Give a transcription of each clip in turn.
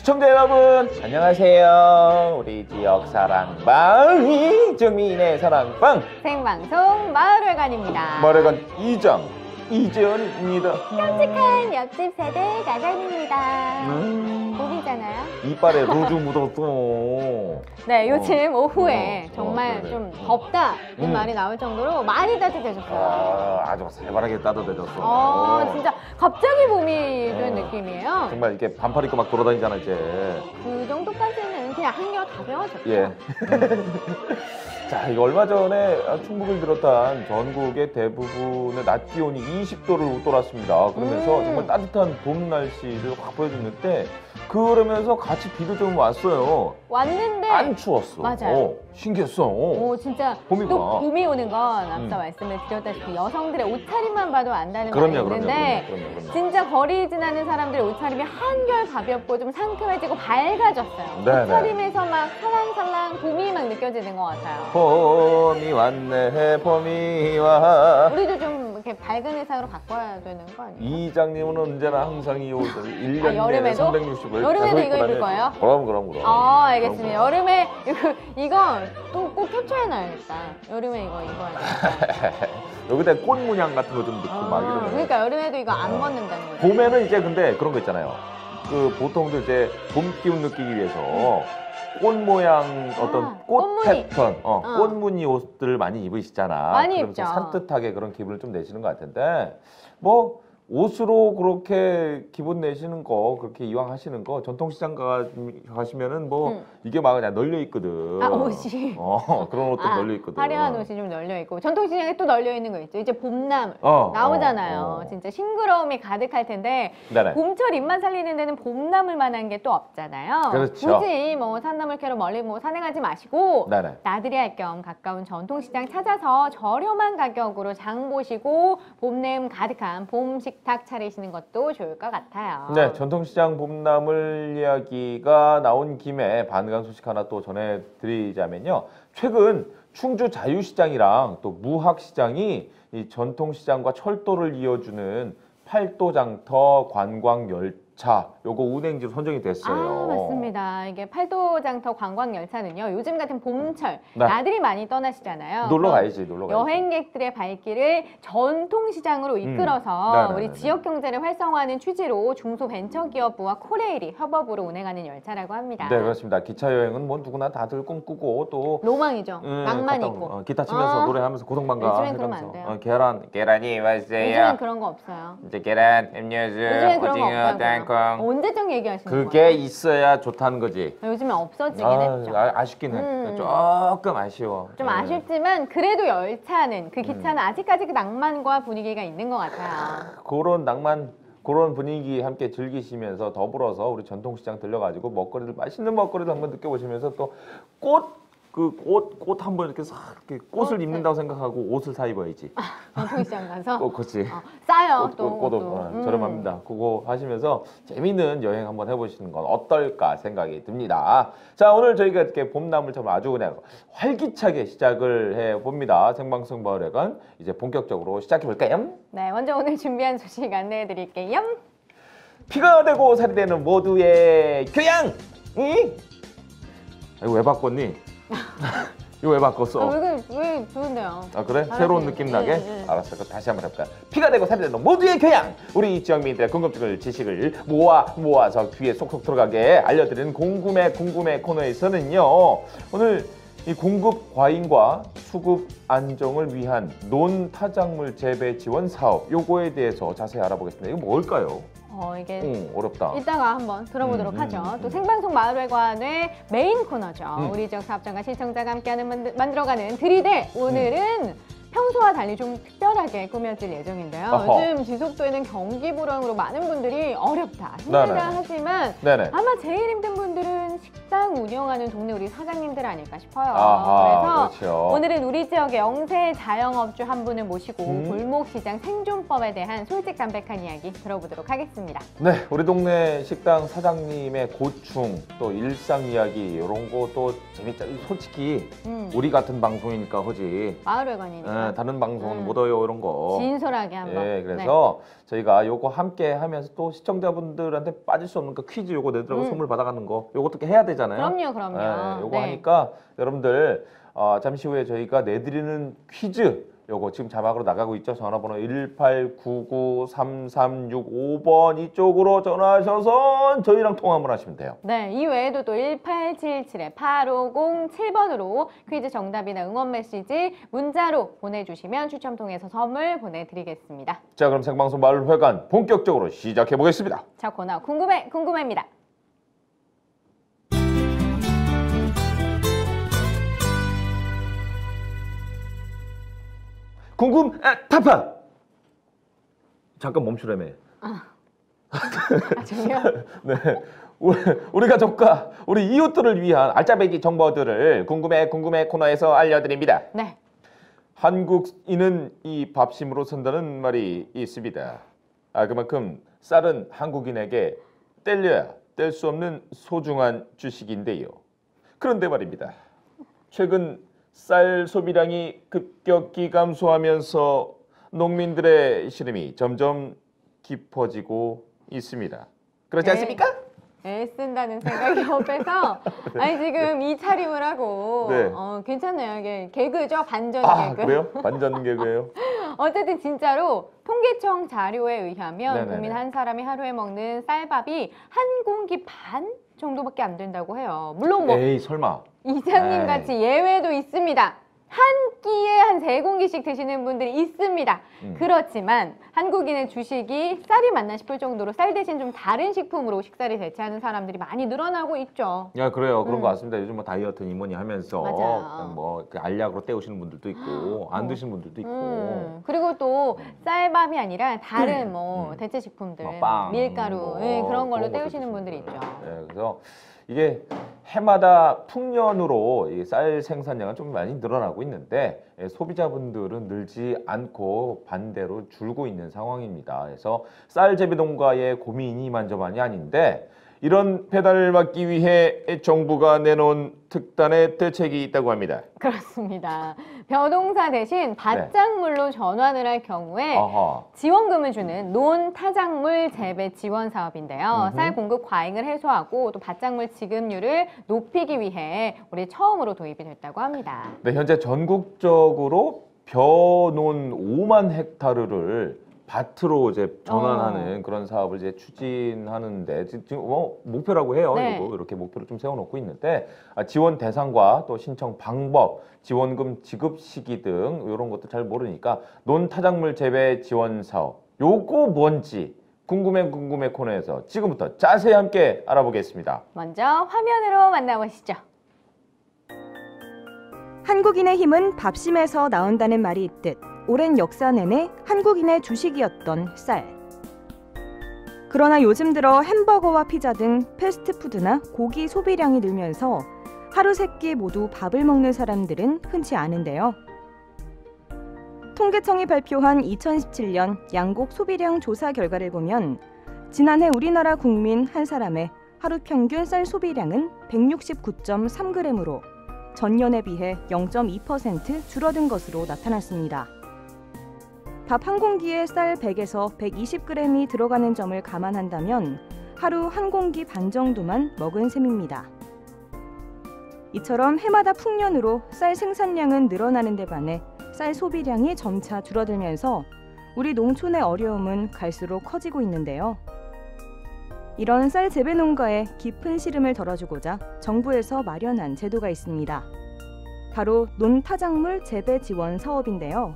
시청자 여러분 안녕하세요. 우리 지역 사랑방 이정민의 사랑방 생방송 마을회관입니다. 마을회관 이장 이재현입니다. 깜찍한 옆집 세대 가장입니다. 봄이잖아요. 이빨에 루즈 묻었어. 네, 요즘 오후에 정말 좀 덥다는 말이 나올 정도로 많이 따뜻해졌어요. 아주 살벌하게 따뜻해졌어. 진짜 갑자기 봄이 된 느낌이에요. 정말 이렇게 반팔 입고 막 돌아다니잖아 이제. 그 정도까지는 그냥 한결 가벼워졌죠. 예. 자, 이거 얼마 전에 충북을 비롯한 전국의 대부분의 낮 기온이 20도를 웃돌았습니다. 그러면서 정말 따뜻한 봄 날씨를 확 보여줬는데 그러면서 같이 비도 좀 왔어요. 왔는데 안 추웠어. 맞아요. 신기했어. 진짜 봄이 또 와. 봄이 오는 건 앞서 말씀을 드렸다시피 여성들의 옷차림만 봐도 안다는 말이 있는데 그럼요. 진짜 거리 지나는 사람들의 옷차림이 한결 가볍고 좀 상큼해지고 밝아졌어요. 네네. 옷차림에서 막 살랑살랑 봄이 막 느껴지는 것 같아요. 봄이 왔네, 봄이 와. 우리도 좀 이렇게 밝은 의상으로 바꿔야 되는 거 아니에요? 이장님은 언제나 항상 이 옷을 1년 내내 여름에도? 360을 여름에도 이거 입을 거예요? 그럼. 알겠습니다. 여름에 이거 또 꼭 캡처해놔야겠다. 여름에 이거 입어야겠다. 여기다 꽃 문양 같은 거 좀 넣고 막 이러면. 그러니까 여름에도 이거 안 벗는다는 거죠. 봄에는 이제 근데 그런 거 있잖아요. 그 보통도 이제 봄 기운 느끼기 위해서 꽃 모양 어떤 꽃 꽃무늬. 패턴, 꽃무늬 옷들을 많이 입으시잖아. 많이 그러면서 입죠. 산뜻하게 그런 기분을 좀 내시는 것 같은데 뭐 옷으로 그렇게 기분 내시는 거 그렇게 이왕 하시는 거 전통시장 가시면은 뭐 이게 막 그냥 널려 있거든. 옷이. 그런 옷도 널려 있거든. 화려한 옷이 좀 널려 있고 전통시장에 또 널려 있는 거 있죠. 이제 봄나물 나오잖아요. 진짜 싱그러움이 가득할 텐데 네네. 봄철 입만 살리는 데는 봄나물만한 게 또 없잖아요. 그렇죠. 굳이 뭐 산나물 캐러 멀리 뭐 산에 가지 마시고 네네. 나들이 할 겸 가까운 전통시장 찾아서 저렴한 가격으로 장 보시고 봄내음 가득한 봄 식탁 차리시는 것도 좋을 것 같아요. 네, 전통시장 봄나물 이야기가 나온 김에 반가운 소식 하나 또 전해드리자면요. 최근 충주 자유시장이랑 또 무학시장이 이 전통시장과 철도를 이어주는 팔도장터 관광열차 요거 운행지로 선정이 됐어요. 맞습니다. 이게 팔도장터 관광열차는요. 요즘 같은 봄철 네. 나들이 많이 떠나시잖아요. 놀러 가야지. 여행객들의 발길을 전통시장으로 이끌어서 우리 지역 경제를 활성화하는 취지로 중소벤처기업부와 코레일이 협업으로 운행하는 열차라고 합니다. 네, 그렇습니다. 기차 여행은 뭐 누구나 다들 꿈꾸고 또 로망이죠. 낭만 있고. 기타 치면서 노래하면서 고성방가 요즘엔 그러면 안 돼요. 계란이 맛있어요. 요즘엔 그런 거 없어요. 이제 계란, 음료수, 요즘엔 그런 거 오징어, 없다고요. 땅콩. 언제적 얘기하시는 거예요? 그게 있어야 좋다는 거지. 요즘에 없어지긴 했죠. 아쉽긴 해. 조금 아쉬워. 좀 아쉽지만 그래도 열차는 그 기차는 아직까지 그 낭만과 분위기가 있는 것 같아요. 그런 낭만, 그런 분위기 함께 즐기시면서 더불어서 우리 전통시장 들려가지고 맛있는 먹거리를 한번 느껴보시면서 또 꽃 한번 이렇게 싹 이렇게 꽃을 입는다고 생각하고 옷을 사 입어야지. 전통시장 가서 그렇지. 싸요. 꽃도 저렴합니다. 그거 하시면서 재밌는 여행 한번 해보시는 건 어떨까 생각이 듭니다. 자, 오늘 저희가 이렇게 봄나물처럼 아주 그냥 활기차게 시작을 해봅니다. 생방송 마을회관 이제 본격적으로 시작해볼까요? 네, 먼저 오늘 준비한 소식 안내해드릴게요. 피가 되고 살이 되는 모두의 교양! 이거 왜 바꿨니? 이거 왜 바꿨어? 왜 좋은데요? 그래? 새로운 느낌 나게? 알았어. 그럼 다시 한번 해볼까? 피가 되고 살이 되는 모두의 교양! 우리 지역민들의 궁금증을 지식을 모아서 귀에 쏙쏙 들어가게 알려드리는 궁금해 코너에서는요. 오늘 이 공급 과잉과 수급 안정을 위한 논타작물 재배 지원 사업 요거에 대해서 자세히 알아보겠습니다. 이거 뭘까요? 이게 어렵다. 이따가 한번 들어보도록 하죠. 또 생방송 마을회관의 메인 코너죠. 우리 지역 사업장과 시청자가 함께하는 만들어가는 들이대. 오늘은 평소와 달리 좀 특별하게 꾸며질 예정인데요. 요즘 지속되는 경기 불황으로 많은 분들이 어렵다, 힘들다 하지만 아마 제일 힘든 분들은 식당 운영하는 동네 우리 사장님들 아닐까 싶어요. 아하, 그래서 그렇죠. 오늘은 우리 지역의 영세 자영업주 한 분을 모시고 골목시장 생존법에 대한 솔직 담백한 이야기 들어보도록 하겠습니다. 네, 우리 동네 식당 사장님의 고충, 또 일상 이야기 이런 거 또 재밌죠. 솔직히 우리 같은 방송이니까 하지. 마을회관이니까. 다른 방송은 못 해요 이런 거. 진솔하게 한번. 예, 그래서 저희가 요거 함께 하면서 또 시청자분들한테 빠질 수 없는 그 퀴즈 요거 내더라고 선물 받아가는 거 요거 어떻게 해야 되잖아요. 그럼요. 예, 요거 네. 하니까 여러분들 잠시 후에 저희가 내드리는 퀴즈 요거 지금 자막으로 나가고 있죠. 전화번호 1899-3365번 이쪽으로 전화하셔서 저희랑 통화 한번 하시면 돼요. 네, 이 외에도 또 1877-8507번으로 퀴즈 정답이나 응원 메시지 문자로 보내주시면 추첨 통해서 선물 보내드리겠습니다. 자, 그럼 생방송 마을회관 본격적으로 시작해 보겠습니다. 자, 코너 궁금해입니다. 타파! 잠깐 멈추라며. 저기요? 네, 우리 가족과 우리 이웃들을 위한 알짜배기 정보들을 궁금해 코너에서 알려드립니다. 네. 한국인은 이 밥심으로 산다는 말이 있습니다. 그만큼 쌀은 한국인에게 뗄려야 뗄 수 없는 소중한 주식인데요. 그런데 말입니다. 최근 쌀 소비량이 급격히 감소하면서 농민들의 시름이 점점 깊어지고 있습니다. 그렇지 않습니까? 애쓴다는 생각이 옆에서 아니 지금 이 차림을 하고 네. 괜찮아요. 이게 개그죠? 반전 개그. 그래요? 반전 개그예요? 어쨌든 진짜로 통계청 자료에 의하면 네네네. 국민 한 사람이 하루에 먹는 쌀밥이 한 공기 반 정도밖에 안 된다고 해요. 물론 뭐 에이 설마. 이장님 에이. 같이 예외도 있습니다. 한 끼에 한 3공기씩 드시는 분들이 있습니다. 그렇지만 한국인의 주식이 쌀이 맞나 싶을 정도로 쌀 대신 좀 다른 식품으로 식사를 대체하는 사람들이 많이 늘어나고 있죠. 야 그래요. 그런 거 같습니다. 요즘 뭐 다이어트 이모니 하면서 맞아요. 뭐 그 알약으로 때우시는 분들도 있고 안 드시는 분들도 있고. 그리고 또 쌀밥이 아니라 다른 뭐 대체 식품들, 뭐 빵, 밀가루 뭐 그런 걸로 그런 것도 때우시는 분들이 있죠. 네, 그래서 이게 해마다 풍년으로 이 쌀 생산량은 좀 많이 늘어나고 있는데 소비자분들은 늘지 않고 반대로 줄고 있는 상황입니다. 그래서 쌀 재배 농가의 고민이 이만저만이 아닌데 이런 배달을 막기 위해 정부가 내놓은 특단의 대책이 있다고 합니다. 그렇습니다. 벼농사 대신 밭작물로 전환을 할 경우에 아하. 지원금을 주는 논타작물 재배 지원 사업인데요. 쌀 공급 과잉을 해소하고 또 밭작물 지급률을 높이기 위해 올해 처음으로 도입이 됐다고 합니다. 네, 현재 전국적으로 벼논 5만 헥타르를 밭으로 이제 전환하는 그런 사업을 이제 추진하는데 지금 목표라고 해요. 네. 이렇게 목표를 좀 세워놓고 있는데 지원 대상과 또 신청 방법, 지원금 지급 시기 등 이런 것도 잘 모르니까 논타작물 재배 지원 사업 요거 뭔지 궁금해 코너에서 지금부터 자세히 함께 알아보겠습니다. 먼저 화면으로 만나보시죠. 한국인의 힘은 밥심에서 나온다는 말이 있듯 오랜 역사 내내 한국인의 주식이었던 쌀. 그러나 요즘 들어 햄버거와 피자 등 패스트푸드나 고기 소비량이 늘면서 하루 3끼 모두 밥을 먹는 사람들은 흔치 않은데요. 통계청이 발표한 2017년 양곡 소비량 조사 결과를 보면 지난해 우리나라 국민 한 사람의 하루 평균 쌀 소비량은 169.3g으로 전년에 비해 0.2% 줄어든 것으로 나타났습니다. 밥 한 공기에 쌀 100에서 120g이 들어가는 점을 감안한다면 하루 한 공기 반 정도만 먹은 셈입니다. 이처럼 해마다 풍년으로 쌀 생산량은 늘어나는 데 반해 쌀 소비량이 점차 줄어들면서 우리 농촌의 어려움은 갈수록 커지고 있는데요. 이런 쌀 재배 농가의 깊은 시름을 덜어주고자 정부에서 마련한 제도가 있습니다. 바로 논타작물 재배 지원 사업인데요.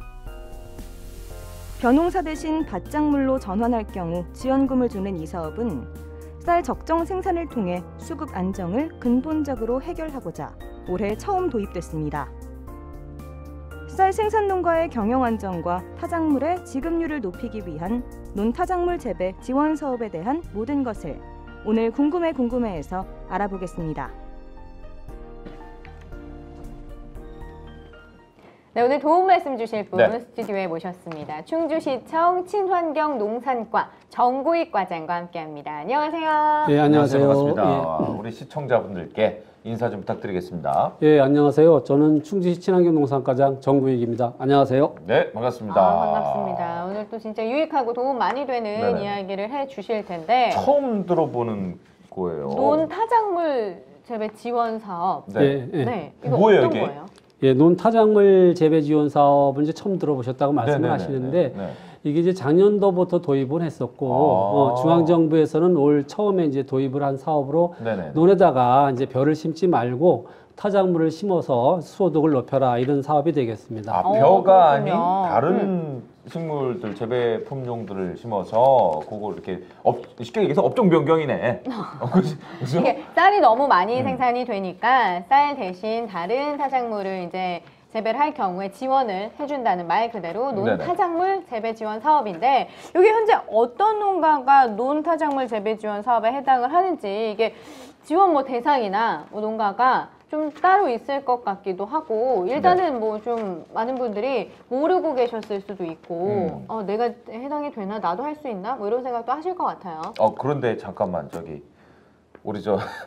벼농사 대신 밭작물로 전환할 경우 지원금을 주는 이 사업은 쌀 적정 생산을 통해 수급 안정을 근본적으로 해결하고자 올해 처음 도입됐습니다. 쌀 생산 농가의 경영 안정과 타작물의 지급률을 높이기 위한 논타작물 재배 지원 사업에 대한 모든 것을 오늘 궁금해에서 알아보겠습니다. 네, 오늘 도움 말씀 주실 분 네. 스튜디오에 모셨습니다. 충주시청 친환경 농산과 정구익 과장과 함께합니다. 안녕하세요. 예, 안녕하세요. 반갑습니다. 우리 시청자분들께 인사 좀 부탁드리겠습니다. 예, 안녕하세요. 저는 충주시 친환경 농산과장 정구익입니다. 안녕하세요. 네, 반갑습니다. 반갑습니다. 오늘 또 진짜 유익하고 도움 많이 되는 네네. 이야기를 해 주실 텐데 처음 들어보는 거예요. 논타작물 재배 지원 사업. 네. 예, 예. 네, 이거 뭐예요, 어떤 이게? 거예요? 예, 논타작물 재배 지원 사업은 이제 처음 들어보셨다고 말씀을 네네네네. 하시는데 네. 이게 이제 작년도부터 도입을 했었고 아. 중앙정부에서는 올 처음에 이제 도입을 한 사업으로 네네. 논에다가 이제 벼를 심지 말고 타작물을 심어서 수호독을 높여라 이런 사업이 되겠습니다. 아, 벼가 그렇군요. 아닌 다른 식물들 재배 품종들을 심어서 그거 이렇게 쉽게 얘기해서 업종 변경이네. 그죠? 이게 쌀이 너무 많이 생산이 되니까 쌀 대신 다른 타작물을 이제 재배를 할 경우에 지원을 해준다는 말 그대로 네네. 논타작물 재배 지원 사업인데 이게 현재 어떤 농가가 논타작물 재배 지원 사업에 해당을 하는지 이게 지원 뭐 대상이나 뭐 농가가 좀 따로 있을 것 같기도 하고 일단은 뭐 좀 많은 분들이 모르고 계셨을 수도 있고 내가 해당이 되나 나도 할 수 있나 뭐 이런 생각도 하실 것 같아요. 그런데 잠깐만 우리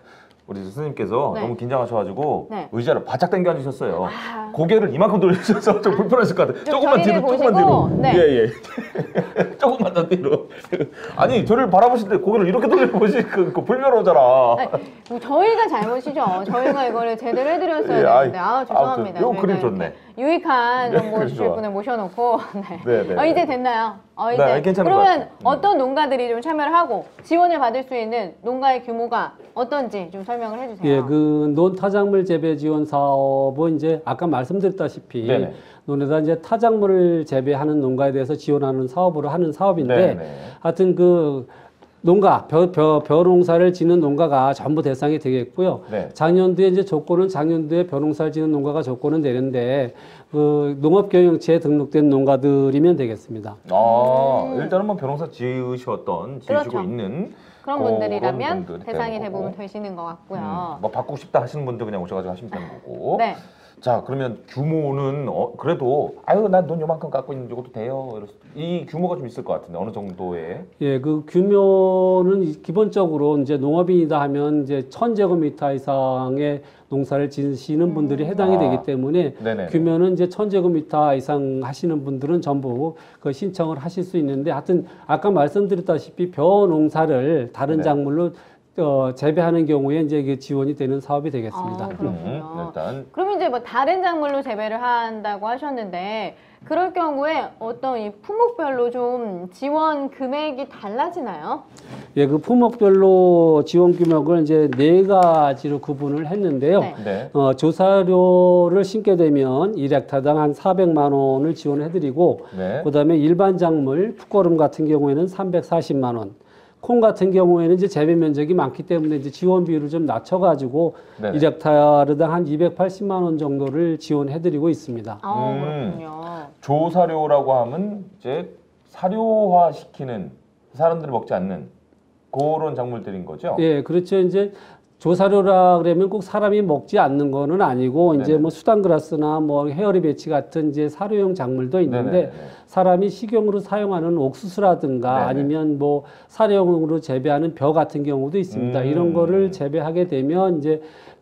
스님께서 네. 너무 긴장하셔가지고 네. 의자를 바짝 당겨 앉으셨어요. 아. 고개를 이만큼 돌리셔서 좀 불편하실 것 같아요. 좀 조금만 저희를 뒤로, 조금만 보시고, 뒤로. 네. 예, 예. 조금만 더 뒤로. 아니, 저를 바라보실 때 고개를 이렇게 돌려보시니까 그 불편하잖아. 아니, 뭐 저희가 잘못이죠. 저희가 이거를 제대로 해드렸어야 예, 되는데 죄송합니다. 요 저희가 그림 이렇게 좋네. 유익한 네, 정보 그림 주실 좋아. 분을 모셔놓고 네, 네, 이제 네. 됐나요? 네, 이제 괜찮은 것 그러면 같아요. 어떤 농가들이 좀 참여를 하고 지원을 받을 수 있는 농가의 규모가 어떤지 좀 설명을 해주세요. 예, 그 논타작물 재배 지원 사업은 이제 아까 말씀드렸다시피 네네. 논에다 이제 타작물을 재배하는 농가에 대해서 지원하는 사업으로 하는 사업인데 네네. 하여튼 그 농가 벼 농사를 짓는 농가가 전부 대상이 되겠고요. 네. 작년도에 이제 조건은 작년도에 벼 농사를 짓는 농가가 조건은 되는데 그 농업경영체에 등록된 농가들이면 되겠습니다. 일단은 뭐 변호사 지으시고 그렇죠. 있는 그런 그런 분들이라면 분들이 대상이 되는 대부분 거고. 되시는 것 같고요. 뭐 바꾸고 싶다 하시는 분들 그냥 오셔가지고 하시면 되는 거고. 네. 자, 그러면 규모는 그래도 난 돈 요만큼 갖고 있는 것도 돼요. 이 규모가 좀 있을 것 같은데 어느 정도의? 예, 그 규모는 기본적으로 이제 농업인이다 하면 이제 1000제곱미터 이상의 농사를 지으시는 분들이 해당이 되기 때문에 네네. 규모는 이제 1000제곱미터 이상 하시는 분들은 전부 그 신청을 하실 수 있는데 하여튼 아까 말씀드렸다시피 벼 농사를 다른 네. 작물로 재배하는 경우에 이제 이게 지원이 되는 사업이 되겠습니다. 그렇군요. 일단 그럼 이제 뭐 다른 작물로 재배를 한다고 하셨는데 그럴 경우에 어떤 이 품목별로 좀 지원 금액이 달라지나요? 예, 그 품목별로 지원 규모를 이제 4가지로 구분을 했는데요. 네. 네. 조사료를 심게 되면 1헥타당 한 400만 원을 지원을 해드리고 네. 그다음에 일반 작물 풋거름 같은 경우에는 340만 원. 콩 같은 경우에는 이제 재배 면적이 많기 때문에 이제 지원 비율을 좀 낮춰가지고 네네. 1헥타르당 한 280만 원 정도를 지원해드리고 있습니다. 그렇군요. 조사료라고 하면 이제 사료화 시키는 사람들이 먹지 않는 그런 작물들인 거죠? 예, 그렇죠. 이제 조사료라 그러면 꼭 사람이 먹지 않는 거는 아니고 이제 네네. 뭐 수단그라스나 뭐 헤어리 배치 같은 이제 사료용 작물도 있는데 네네네. 사람이 식용으로 사용하는 옥수수라든가 네네. 아니면 뭐 사료용으로 재배하는 벼 같은 경우도 있습니다. 이런 거를 재배하게 되면 이제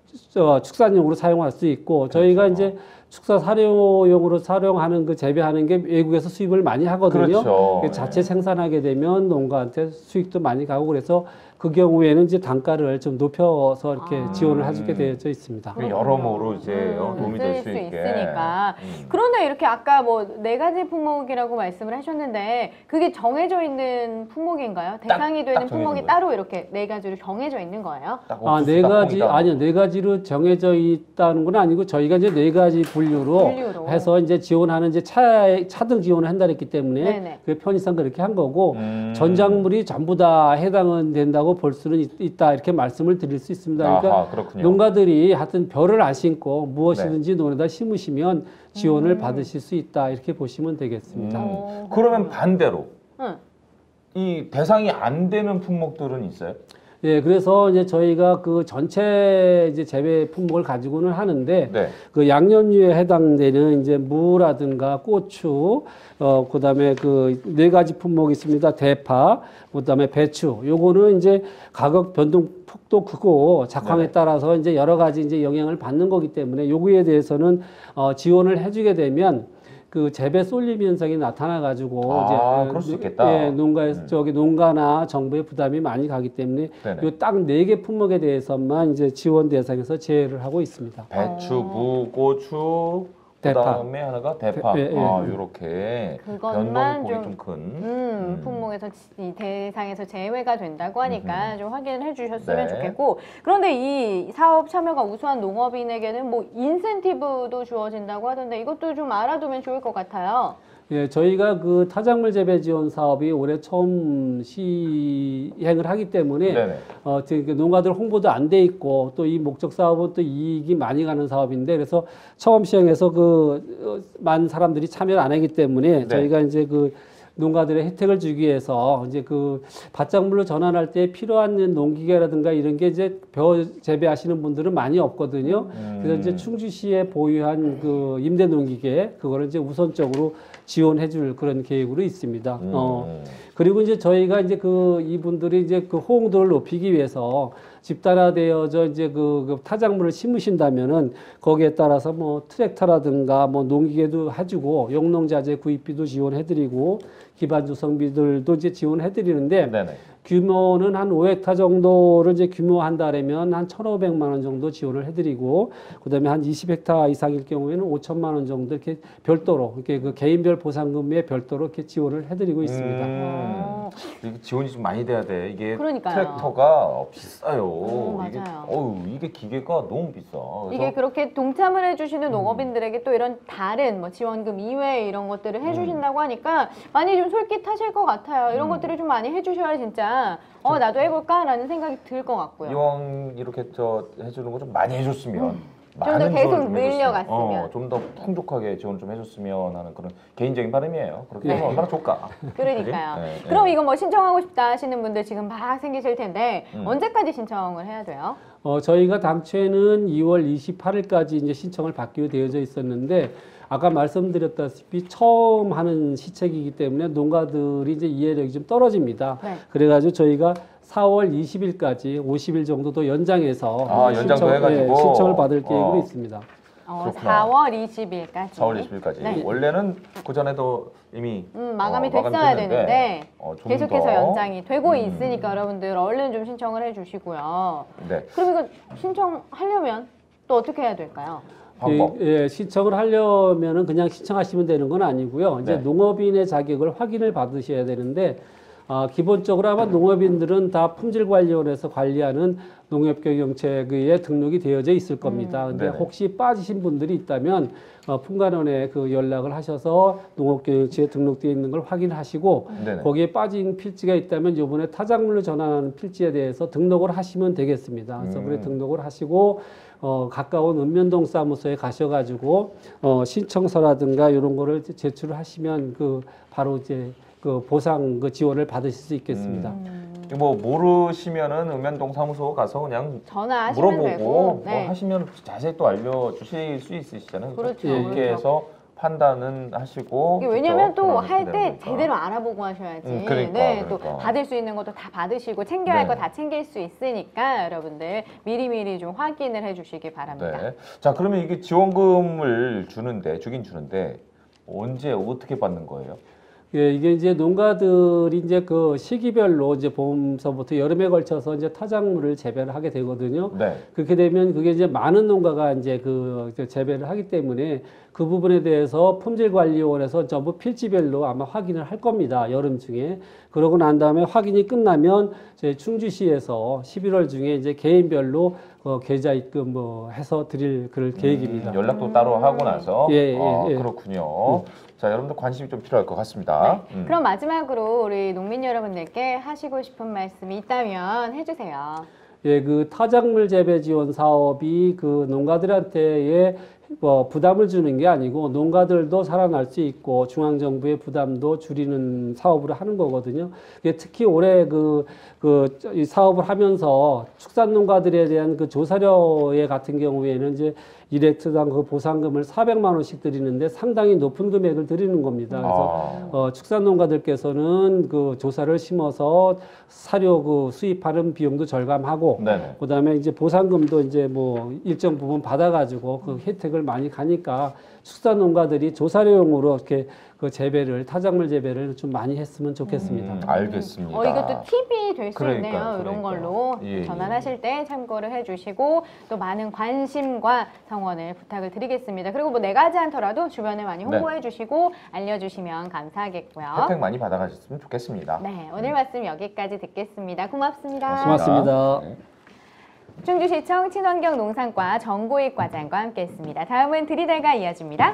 축산용으로 사용할 수 있고 저희가 그렇죠. 이제 축사 사료용으로 사용하는 그 재배하는 게 외국에서 수입을 많이 하거든요. 그렇죠. 자체 생산하게 되면 농가한테 수익도 많이 가고 그래서 그 경우에는 이제 단가를 좀 높여서 이렇게 지원을 해주게 되어 있습니다. 그 여러모로 이제 도움이 될 수 쓸 있게. 있으니까. 그런데 이렇게 아까 뭐 4가지 품목이라고 말씀을 하셨는데 그게 정해져 있는 품목인가요? 대상이 되는 딱 정해진 품목이 거예요? 따로 이렇게 4가지로 정해져 있는 거예요? 딱 아, 옥수수, 네 딱 가지, 콩이다. 아니요, 4가지로 정해져 있다는 건 아니고 저희가 이제 4가지 분류로 해서 이제 지원하는 이제 차등 지원을 한다 했기 때문에 네네. 그 편의상 그렇게 한 거고 전작물이 전부 다 해당은 된다고 볼 수는 있다 이렇게 말씀을 드릴 수 있습니다. 그러니까 아하, 그렇군요. 농가들이 하여튼 벼를 안 심고 무엇이든지 논에다 심으시면 지원을 받으실 수 있다 이렇게 보시면 되겠습니다. 그러면 반대로 응. 이 대상이 안 되는 품목들은 있어요? 예, 그래서 이제 저희가 그 전체 이제 재배 품목을 가지고는 하는데 네. 그 양념류에 해당되는 이제 무라든가 고추, 그다음에 그 네 가지 품목이 있습니다. 대파, 그다음에 배추. 요거는 이제 가격 변동폭도 크고 작황에 네. 따라서 이제 여러 가지 이제 영향을 받는 거기 때문에 요구에 대해서는 지원을 해주게 되면 그 재배 쏠림 현상이 나타나 가지고 그럴 수 있겠다. 예, 농가나 정부의 부담이 많이 가기 때문에 네네. 요 딱 네 개 품목에 대해서만 이제 지원 대상에서 제외를 하고 있습니다. 배추, 무, 고추, 대파. 그다음에 하나가 대파. 예, 예. 요렇게 그것만 변동폭이 좀 좀 큰. 품목에서 이 대상에서 제외가 된다고 하니까 좀 확인을 해주셨으면 네. 좋겠고, 그런데 이 사업 참여가 우수한 농업인에게는 뭐 인센티브도 주어진다고 하던데 이것도 좀 알아두면 좋을 것 같아요. 예, 저희가 그 타작물 재배 지원 사업이 올해 처음 시행을 하기 때문에 네네. 지금 농가들 홍보도 안 돼 있고 또 이 목적 사업은 또 이익이 많이 가는 사업인데 그래서 처음 시행해서 많은 사람들이 참여를 안 하기 때문에 네. 저희가 이제 그 농가들의 혜택을 주기 위해서 이제 그 밭작물로 전환할 때 필요한 농기계라든가 이런 게 이제 벼 재배하시는 분들은 많이 없거든요. 그래서 이제 충주시에 보유한 그 임대 농기계 그거를 이제 우선적으로 지원해줄 그런 계획으로 있습니다. 그리고 이제 저희가 이제 이분들이 이제 그 호응도를 높이기 위해서 집단화되어져 이제 그 타작물을 심으신다면은 거기에 따라서 뭐 트랙터라든가 뭐 농기계도 해주고 용농자재 구입비도 지원해드리고 기반 조성비들도 이제 지원해드리는데 네네. 규모는 한 5헥타 정도를 이제 규모한다라면 한 1,500만 원 정도 지원을 해드리고 그다음에 한 20헥타 이상일 경우에는 5천만 원 정도 이렇게 별도로 이렇게 그 개인별 보상금에 별도로 이렇게 지원을 해드리고 있습니다. 이게 지원이 좀 많이 돼야 돼. 이게 그러니까요. 트랙터가 비싸요. 맞아요. 이게 기계가 너무 비싸. 그래서 이게 그렇게 동참을 해주시는 농업인들에게 또 이런 다른 뭐 지원금 이외에 이런 것들을 해주신다고 하니까 많이 좀 솔깃하실 것 같아요. 이런 것들을 좀 많이 해주셔야 진짜 나도 해볼까라는 생각이 들 것 같고요. 이왕 이렇게 해주는 거 좀 많이 해줬으면 더 많은 계속 지원을 좀 해줬으면, 늘려갔으면. 좀 더 풍족하게 지원 좀 해줬으면 하는 그런 개인적인 바람이에요. 그렇게 네. 하면 얼마나 좋을까. 그러니까요. 그지? 네, 그럼 네. 이거 뭐 신청하고 싶다 하시는 분들 지금 막 생기실 텐데 언제까지 신청을 해야 돼요? 저희가 당초에는 2월 28일까지 이제 신청을 받기로 되어져 있었는데 아까 말씀드렸다시피 처음 하는 시책이기 때문에 농가들이 이제 이해력이 좀 떨어집니다. 네. 그래가지고 저희가 4월 20일까지 50일 정도 더 연장해서 연장도 해가지고 신청을 받을 계획으로 있습니다. 그렇구나. 4월 20일까지. 4월 20일까지. 네. 원래는 그 전에도 이미 마감이 됐어야 되는데 좀 계속해서 더. 연장이 되고 있으니까 여러분들 얼른 좀 신청을 해주시고요. 네. 그럼 이거 신청하려면 또 어떻게 해야 될까요? 방법. 신청을 하려면은 그냥 신청하시면 되는 건 아니고요. 이제 네. 농업인의 자격을 확인을 받으셔야 되는데 기본적으로 아마 농업인들은 다 품질관리원에서 관리하는 농협경영체계에 등록이 되어져 있을 겁니다. 근데 네네. 혹시 빠지신 분들이 있다면 품관원에 그 연락을 하셔서 농업경영체에 등록되어 있는 걸 확인하시고 네네. 거기에 빠진 필지가 있다면 이번에 타작물로 전환하는 필지에 대해서 등록을 하시면 되겠습니다. 그래서 그래 등록을 하시고 가까운 읍면동 사무소에 가셔가지고 신청서라든가 이런 거를 제출을 하시면 바로 이제 그 보상 지원을 받으실 수 있겠습니다. 뭐 모르시면은 읍면동 사무소 가서 그냥 전화하시면 물어보고 되고. 뭐 네. 하시면 자세히 또 알려주실 수 있으시잖아요. 그렇죠. 그렇게 해서 판단은 하시고. 이게 왜냐면 그렇죠? 또 그러면 할 때 되니까. 제대로 알아보고 하셔야지. 그러니까, 네, 또 그러니까. 받을 수 있는 것도 다 받으시고 챙겨야 할 네. 거 다 챙길 수 있으니까 여러분들 미리미리 좀 확인을 해주시기 바랍니다. 네. 자, 그러면 이게 지원금을 주긴 주는데 언제 어떻게 받는 거예요? 예, 이게 이제 농가들이 이제 그 시기별로 이제 봄서부터 여름에 걸쳐서 이제 타작물을 재배를 하게 되거든요. 네. 그렇게 되면 그게 이제 많은 농가가 이제 재배를 하기 때문에 그 부분에 대해서 품질관리원에서 전부 필지별로 아마 확인을 할 겁니다. 여름 중에. 그러고 난 다음에 확인이 끝나면 저희 충주시에서 11월 중에 이제 개인별로 계좌 입금 해서 드릴 그럴 계획입니다. 연락도 따로 하고 나서. 예, 예. 그렇군요. 자, 여러분들 관심이 좀 필요할 것 같습니다. 네. 그럼 마지막으로 우리 농민 여러분들께 하시고 싶은 말씀이 있다면 해주세요. 예, 그 타작물 재배 지원 사업이 그 농가들한테의 뭐 부담을 주는 게 아니고 농가들도 살아날 수 있고 중앙정부의 부담도 줄이는 사업을 하는 거거든요. 특히 올해 이 사업을 하면서 축산농가들에 대한 그 조사료에 같은 경우에는 이제 1헥타당 그 보상금을 400만 원씩 드리는데 상당히 높은 금액을 드리는 겁니다. 그래서 축산농가들께서는 그 조사를 심어서 사료 그 수입하는 비용도 절감하고, 네네. 그다음에 이제 보상금도 이제 뭐 일정 부분 받아가지고 그 혜택을 많이 가니까 축산농가들이 조사료용으로 이렇게 그 재배를 타작물 재배를 좀 많이 했으면 좋겠습니다. 알겠습니다. 이것도 팁이 될 수 있네요. 이런 그러니까요. 걸로 예, 전환하실 때 참고를 해주시고 또 많은 관심과 성원을 부탁을 드리겠습니다. 그리고 뭐 네 가지 않더라도 주변에 많이 홍보해주시고 알려주시면 감사하겠고요. 혜택 많이 받아가셨으면 좋겠습니다. 네, 오늘 말씀 여기까지 듣겠습니다. 고맙습니다. 고맙습니다. 네. 충주시청 친환경농산과 정고익 과장과 함께했습니다. 다음은 들이대가 이어집니다.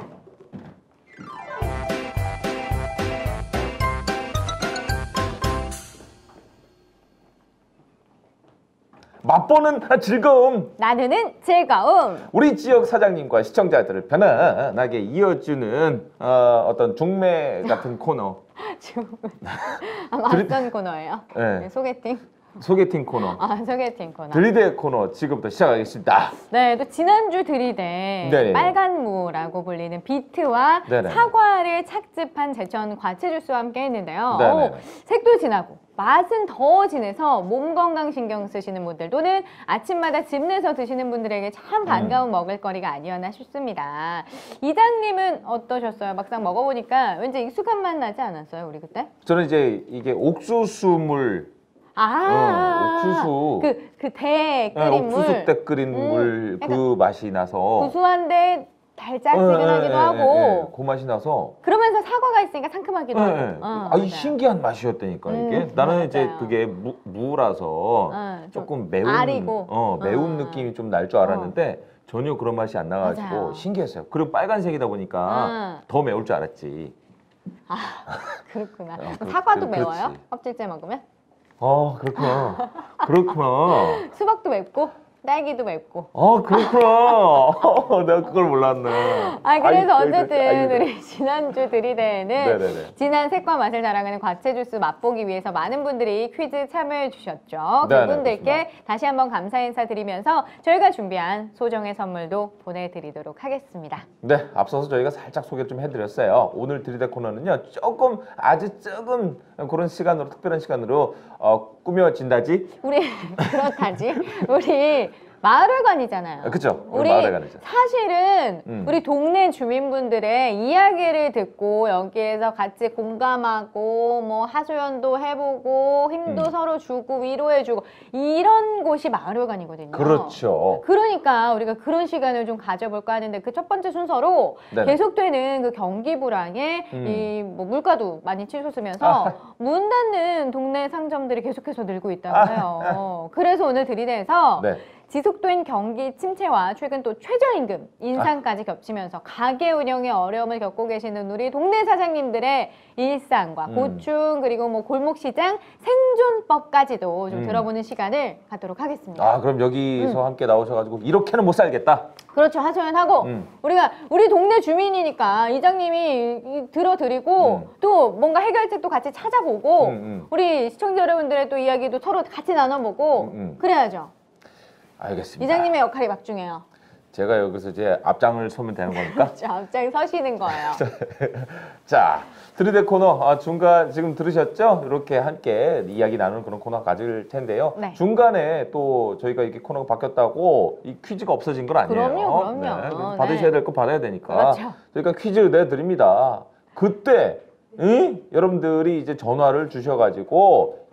맛보는 즐거움. 나누는 즐거움. 우리 지역 사장님과 시청자들을 편안하게 이어주는 어떤 중매 같은 코너. 맞선 코너예요. 네. 네, 소개팅. 소개팅 코너. 소개팅 코너. 들이대 코너 지금부터 시작하겠습니다. 네, 또 지난주 들이대 네네. 빨간무라고 불리는 비트와 네네. 사과를 착즙한 제천 과채 주스와 함께 했는데요. 네네. 색도 진하고 맛은 더 진해서 몸 건강 신경 쓰시는 분들 또는 아침마다 집 내서 드시는 분들에게 참 반가운 먹을거리가 아니었나 싶습니다. 이장님은 어떠셨어요? 막상 먹어보니까 왠지 익숙한 맛 나지 않았어요, 우리 그때? 저는 이제 이게 옥수수물, 옥수수, 그 대 끓인 물. 옥수수 때 끓인 물 그 맛이 나서 구수한데 달짝지근하기도 하고 그 맛이 나서 그러면서 사과가 있으니까 상큼하기도 하고 이 신기한 맛이었다니까 이게 나는 맞아요. 이제 그게 무라서 조금 매운 알이고. 매운 느낌이 좀 날 줄 알았는데 전혀 그런 맛이 안 나가지고 맞아요. 신기했어요. 그리고 빨간색이다 보니까 더 매울 줄 알았지. 그렇구나. 사과도 그렇지. 매워요? 껍질째 먹으면? 그렇구나. 그렇구나. 수박도 맵고 딸기도 맵고. 그렇구나. 내가 그걸 몰랐네. 그래서 아이, 어쨌든 우리 지난주 들이대에는 네네네. 진한 색과 맛을 자랑하는 과채 주스 맛보기 위해서 많은 분들이 퀴즈 참여해 주셨죠. 네네, 그분들께 그렇습니다. 다시 한번 감사 인사 드리면서 저희가 준비한 소정의 선물도 보내드리도록 하겠습니다. 네, 앞서서 저희가 살짝 소개를 좀 해드렸어요. 오늘 들이대 코너는요, 아주 조금 그런 시간으로, 특별한 시간으로 꾸며진다지? 우리 그렇다지. 우리 마을회관이잖아요. 그죠? 우리 마을회관이죠. 사실은 우리 동네 주민분들의 이야기를 듣고 여기에서 같이 공감하고 뭐 하소연도 해보고 힘도 서로 주고 위로해주고 이런 곳이 마을회관이거든요. 그렇죠. 그러니까 우리가 그런 시간을 좀 가져볼까 하는데 그 첫 번째 순서로 네네. 계속되는 그 경기 불황에 이 뭐 물가도 많이 치솟으면서 문 닫는 동네 상점들이 계속해서 늘고 있다고 해요. 그래서 오늘 들이대에서 네. 지속된 경기 침체와 최근 또 최저임금 인상까지 겹치면서 가게 운영에 어려움을 겪고 계시는 우리 동네 사장님들의 일상과 고충 그리고 뭐 골목시장 생존법까지도 좀 들어보는 시간을 갖도록 하겠습니다. 그럼 여기서 함께 나오셔가지고 이렇게는 못 살겠다. 그렇죠. 하소연하고 우리 동네 주민이니까 이장님이 들어드리고 또 뭔가 해결책도 같이 찾아보고 우리 시청자 여러분들의 또 이야기도 서로 같이 나눠보고 그래야죠. 알겠습니다. 이장님의 역할이 막중해요. 제가 여기서 이제 앞장을 서면 되는 겁니까? 그렇죠. 앞장에 서시는 거예요. 자, 들이대 코너 중간 지금 들으셨죠? 이렇게 함께 이야기 나누는 그런 코너 가질 텐데요. 네. 중간에 또 저희가 이렇게 코너가 바뀌었다고 이 퀴즈가 없어진 건 아니에요. 그럼요. 네, 받으셔야 될 거 받아야 되니까. 그렇죠. 저희가 퀴즈 내드립니다. 그때 여러분들이 이제 전화를 주셔가지고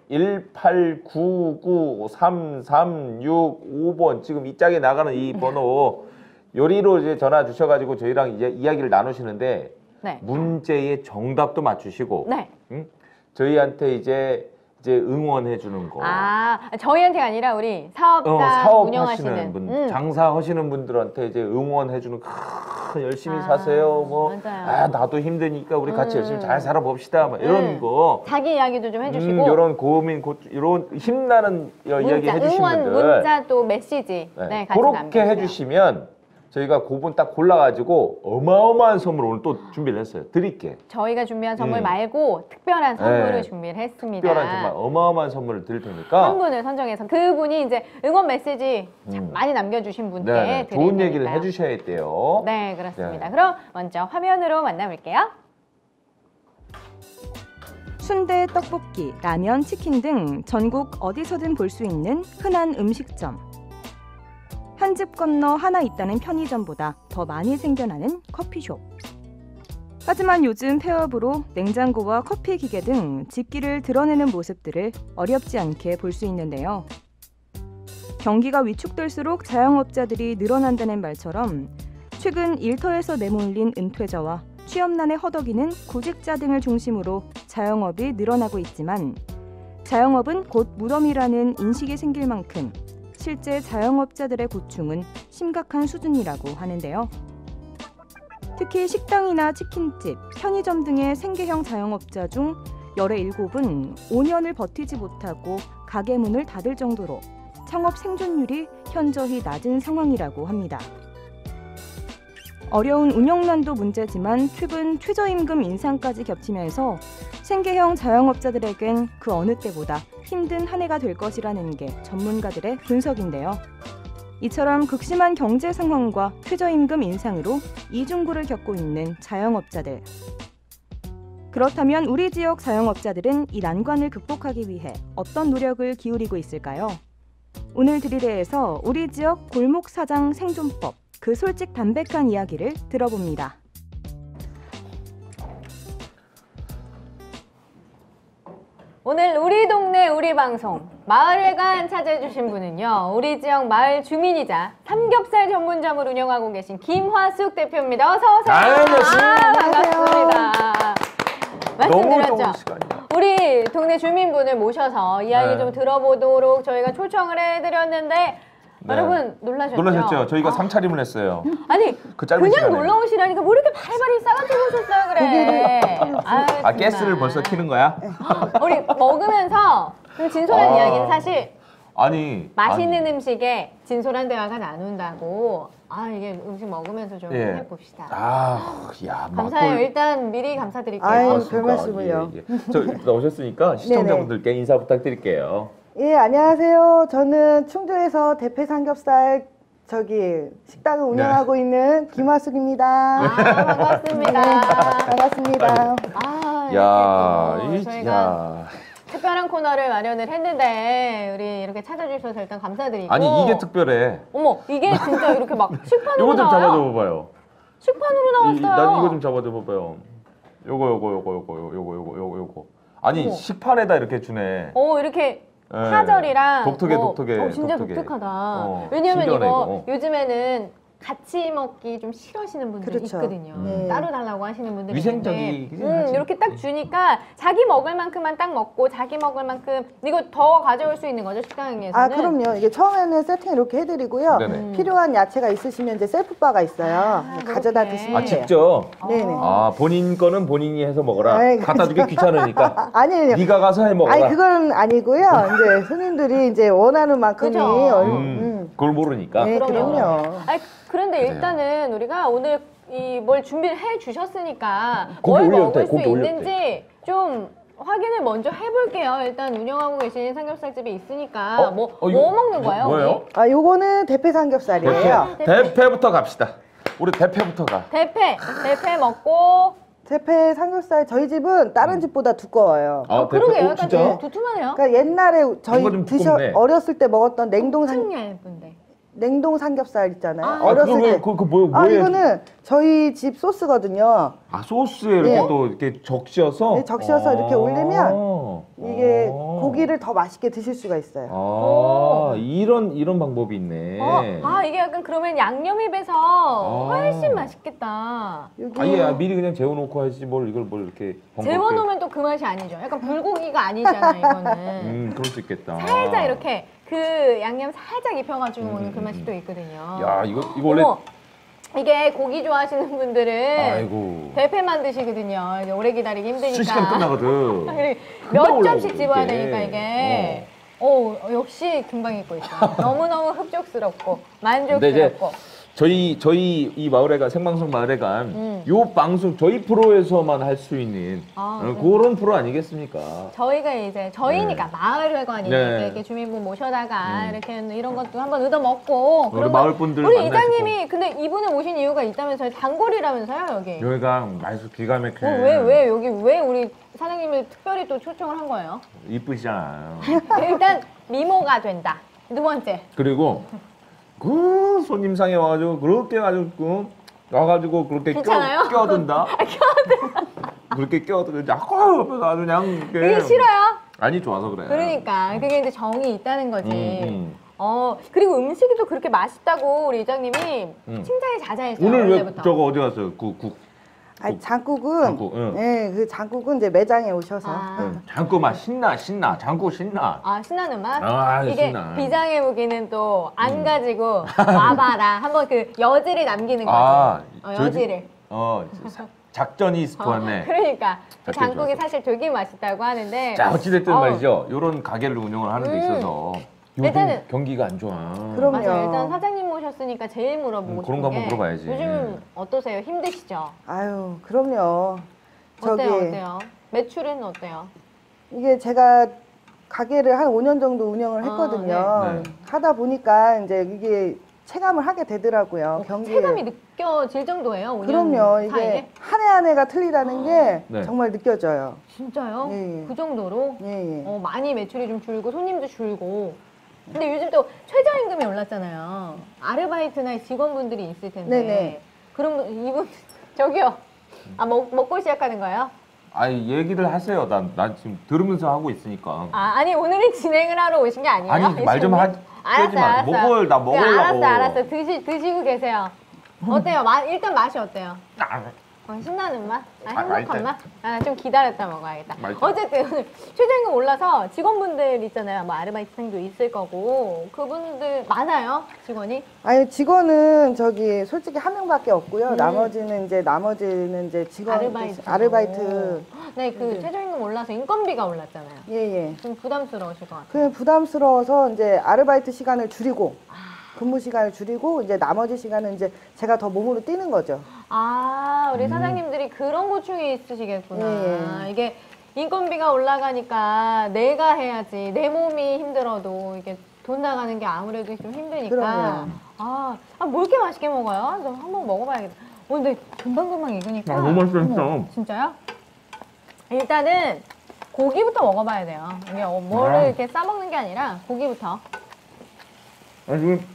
1899336 지금 이 짝에 나가는 이 번호 요리로 이제 전화 주셔가지고 저희랑 이제 이야기를 나누시는데 네. 문제의 정답도 맞추시고 네. 저희한테 이제 응원해 주는 거. 저희한테가 아니라 우리 사업자 사업하시는 운영하시는 분, 장사하시는 분들한테 이제 응원해 주는 열심히 사세요. 뭐 맞아요. 나도 힘드니까 우리 같이 열심히 잘 살아봅시다. 뭐 이런 거. 자기 이야기도 좀 해주시고 이런 고민, 이런 힘나는 이야기 해주신 응원 분들 문자 또 메시지 네, 같이 그렇게 남겨주세요. 해주시면 저희가 그분 딱 골라가지고 어마어마한 선물 오늘 또 준비를 했어요. 드릴게. 저희가 준비한 선물 말고 특별한 선물을 네. 준비를 했습니다. 특별한 정말 어마어마한 선물을 드릴 테니까 한 분을 선정해서 그분이 이제 응원 메시지 참 많이 남겨주신 분께 네, 드릴 좋은 얘기를 테니까요. 해주셔야 돼요. 네, 그렇습니다. 네. 그럼 먼저 화면으로 만나볼게요. 순대, 떡볶이, 라면, 치킨 등 전국 어디서든 볼 수 있는 흔한 음식점. 한 집 건너 하나 있다는 편의점보다 더 많이 생겨나는 커피숍. 하지만 요즘 폐업으로 냉장고와 커피 기계 등 집기를 드러내는 모습들을 어렵지 않게 볼 수 있는데요. 경기가 위축될수록 자영업자들이 늘어난다는 말처럼 최근 일터에서 내몰린 은퇴자와 취업난에 허덕이는 구직자 등을 중심으로 자영업이 늘어나고 있지만 자영업은 곧 무덤이라는 인식이 생길 만큼 실제 자영업자들의 고충은 심각한 수준이라고 하는데요. 특히 식당이나 치킨집, 편의점 등의 생계형 자영업자 중 열의 7은 5년을 버티지 못하고 가게 문을 닫을 정도로 창업 생존율이 현저히 낮은 상황이라고 합니다. 어려운 운영난도 문제지만 최근 최저임금 인상까지 겹치면서 생계형 자영업자들에겐 그 어느 때보다 힘든 한 해가 될 것이라는 게 전문가들의 분석인데요. 이처럼 극심한 경제 상황과 최저임금 인상으로 이중구를 겪고 있는 자영업자들. 그렇다면 우리 지역 자영업자들은 이 난관을 극복하기 위해 어떤 노력을 기울이고 있을까요? 오늘 드리레에서 우리 지역 골목 사장 생존법, 그 솔직 담백한 이야기를 들어봅니다. 오늘 우리 동네 우리 방송 마을회관 찾아주신 분은요, 우리 지역 마을 주민이자 삼겹살 전문점을 운영하고 계신 김화숙 대표입니다. 어서 오세요. 반갑습니다. 너무 말씀드렸죠. 좋은 시간이야. 우리 동네 주민분을 모셔서 이야기 네. 좀 들어보도록 저희가 초청을 해드렸는데 네. 여러분 놀라셨죠? 놀라셨죠? 저희가 상차림을 했어요. 아니 그 짧은 그냥 시간에. 놀러 오시라니까 뭐 이렇게 바리바리 싸가지고 오셨어요 그래. 아유, 아, 정말. 가스를 벌써 켜는 거야? 우리 먹으면서 좀 진솔한 아. 이야기는 사실 아니. 맛있는 음식에 진솔한 대화가 나눈다고. 아 이게 음식 먹으면서 좀 예. 해봅시다. 아, 야, 감사해요. 막걸- 일단 미리 감사드릴게요. 아유, 고맙습니다. 별 말씀을요. 예, 예. 저 일단 오셨으니까 시청자분들께 인사 부탁드릴게요. 예, 안녕하세요. 저는 충주에서 대패 삼겹살 식당을 운영하고 있는 김화숙입니다. 아, 반갑습니다. 반갑습니다. 아, 야, 이렇게 또 이, 저희가 야. 특별한 코너를 마련을 했는데 우리 이렇게 찾아주셔서 일단 감사드리고. 아니 이게 특별해. 어머 이게 진짜 이렇게 막 식판으로 이거 좀 나와요. 잡아줘 봐봐요. 식판으로 나왔어요. 난 이거 좀 잡아줘 봐봐요. 요거. 아니 어머. 식판에다 이렇게 주네. 이렇게 예. 파절이랑 독특해, 뭐, 독특해, 진짜 독특해. 독특하다. 왜냐면 신기하네, 이거 요즘에는 같이 먹기 좀 싫어하시는 분들이 그렇죠. 있거든요. 네. 따로 달라고 하시는 분들이 위생적이긴 있는데 하지. 이렇게 딱 주니까 자기 먹을 만큼만 딱 먹고 자기 먹을 만큼 이거 더 가져올 수 있는 거죠 식당에서는. 아, 그럼요. 이게 처음에는 세팅 이렇게 해드리고요. 네네. 필요한 야채가 있으시면 이제 셀프바가 있어요. 가져다 그렇게. 드시면 아 돼요. 직접. 네네. 아 본인 거는 본인이 해서 먹어라. 아이, 갖다 주기 귀찮으니까. 아니에요. 네가 가서 해 먹어라. 아니, 그건 아니고요. 이제 손님들이 이제 원하는 만큼이 그죠. 그걸 모르니까. 네, 그럼요. 그럼요. 아니, 그런데 그래요. 일단은 우리가 오늘 뭘 준비를 해 주셨으니까 고기 뭘 올려도 먹을 돼, 수 고기 올려도 있는지 좀 확인을 먼저 해볼게요. 일단 운영하고 계신 삼겹살집이 있으니까 뭐 이거 먹는 거예요? 뭐예요? 아, 요거는 대패 삼겹살이에요. 대패부터 갑시다. 우리 대패부터 가. 대패 먹고. 대패 삼겹살 저희 집은 다른 집보다 두꺼워요. 아, 그러게요. 오, 약간 진짜? 좀 두툼하네요. 그러니까 옛날에 저희 뭔가 좀 두껍네. 어렸을 때 먹었던 엄청 얇은데. 냉동 삼겹살 있잖아요. 아, 어렸을 때. 그거 뭐예요? 아, 이거는 저희 집 소스거든요. 아 소스에 이렇게 네. 또 이렇게 적셔서. 네, 적셔서 이렇게 올리면 이게 아. 고기를 더 맛있게 드실 수가 있어요. 아 이런 방법이 있네. 이게 약간 그러면 양념이 배서 훨씬 맛있겠다. 여기 아예 미리 그냥 재워놓고 하지 뭘 이걸 뭘 이렇게 번거롭게. 재워놓으면 또 그 맛이 아니죠. 약간 불고기가 아니잖아 이거는. 그럴 수 있겠다. 살짝 이렇게 그 양념 살짝 입혀가지고 오는 그 맛이 또 있거든요. 야 이거 원래. 어머, 이게 고기 좋아하시는 분들은 아이고. 대패만 드시거든요. 이제 오래 기다리기 힘드니까. 순식간에 끝나거든. 몇 금방 점씩 올라오고, 집어야 이게. 되니까 이게. 역시 금방 익고 있어요. 너무너무 흡족스럽고 근데 이제 만족스럽고. 저희 이 마을회관 생방송 마을회관 요 방송 저희 프로에서만 할 수 있는 그런 프로 아니겠습니까? 저희가 이제 저희니까 마을회관이니까 네. 이렇게 주민분 모셔다가 이렇게 이런 것도 한번 얻어먹고 우리 마을 분들 우리 만나시고. 이장님이 근데 이분을 모신 이유가 있다면서요? 단골이라면서요 여기? 여기가 맛있어 기가 막혀. 왜 여기 왜 우리 사장님을 특별히 또 초청을 한 거예요? 이쁘시잖아요. 일단 미모가 된다. 두 번째. 그리고 그 손님상에 와가지고 그렇게 아주 와가지고 그렇게 괜찮아요? 껴든다. 그렇게 껴든 자꾸 옆에서 아주 그냥 그게 싫어요? 아니 좋아서 그래. 그러니까 그게 이제 정이 있다는 거지. 그리고 음식이 또 그렇게 맛있다고 우리 이장님이 칭찬이 자자했어요. 오늘 왜 원래부터. 저거 어디 갔어요? 아니, 장국은 장국, 응. 예, 그 장국은 이제 매장에 오셔서 장구 맛 신나. 장구 신나. 아 신나는 맛? 아, 이게 신나. 비장의 무기는 또 안 가지고 와봐라. 한번 그 여지를 남기는 거지. 여지를. 작전이 좋았네. 그러니까 그 작전이 장국이 좋았어. 사실 되게 맛있다고 하는데. 자 어찌됐든 말이죠. 이런 가게를 운영을 하는 데 있어서 요즘 일단은- 경기가 안 좋아. 그럼요. 맞아요. 일단 사장님 모셨으니까 제일 물어보고 그런 싶은 거 게 한번 물어봐야지. 요즘 어떠세요? 힘드시죠? 아유, 그럼요. 어때요? 매출은 어때요? 이게 제가 가게를 한 5년 정도 운영을 했거든요. 네. 하다 보니까 이제 이게 체감을 하게 되더라고요. 경기에. 체감이 느껴질 정도예요? 5년 그럼요. 사이에? 이게 한 해 한 해가 틀리다는 게 네. 정말 느껴져요. 진짜요? 예. 그 정도로? 예, 예. 많이 매출이 좀 줄고 손님도 줄고. 근데 요즘 또 최저임금이 올랐잖아요. 아르바이트나 직원분들이 있을 텐데. 네네. 그럼 이분 저기요. 먹고 시작하는 거예요? 아니 얘기를 하세요. 난 지금 들으면서 하고 있으니까. 아니 오늘은 진행을 하러 오신 게 아니에요? 아니 말 좀 하지 마. 나 먹으려고. 알았어. 드시고 계세요. 어때요? 일단 맛이 어때요? 신나는 맛? 행복한 일단- 맛? 좀 기다렸다 먹어야겠다. 맛있다. 어쨌든 오늘 최저임금 올라서 직원분들 있잖아요. 뭐 아르바이트생도 있을 거고 그분들 많아요? 직원이? 아니 직원은 저기 솔직히 한 명밖에 없고요. 나머지는 이제 직원 아르바이트. 네, 그 최저임금 올라서 인건비가 올랐잖아요. 예. 좀 부담스러우실 것 같아요. 그 부담스러워서 이제 아르바이트 시간을 줄이고 근무 시간을 줄이고 이제 나머지 시간은 이제 제가 더 몸으로 뛰는 거죠. 우리 사장님들이 그런 고충이 있으시겠구나. 예. 이게 인건비가 올라가니까 내가 해야지. 내 몸이 힘들어도 이게 돈 나가는 게 아무래도 좀 힘드니까. 그럼요. 뭐 이렇게 맛있게 먹어요? 저 한번 먹어봐야겠다. 근데 금방금방 익으니까. 너무 맛있어. 진짜요? 일단은 고기부터 먹어봐야 돼요. 이게 뭐를 이렇게 싸먹는 게 아니라 고기부터. 지금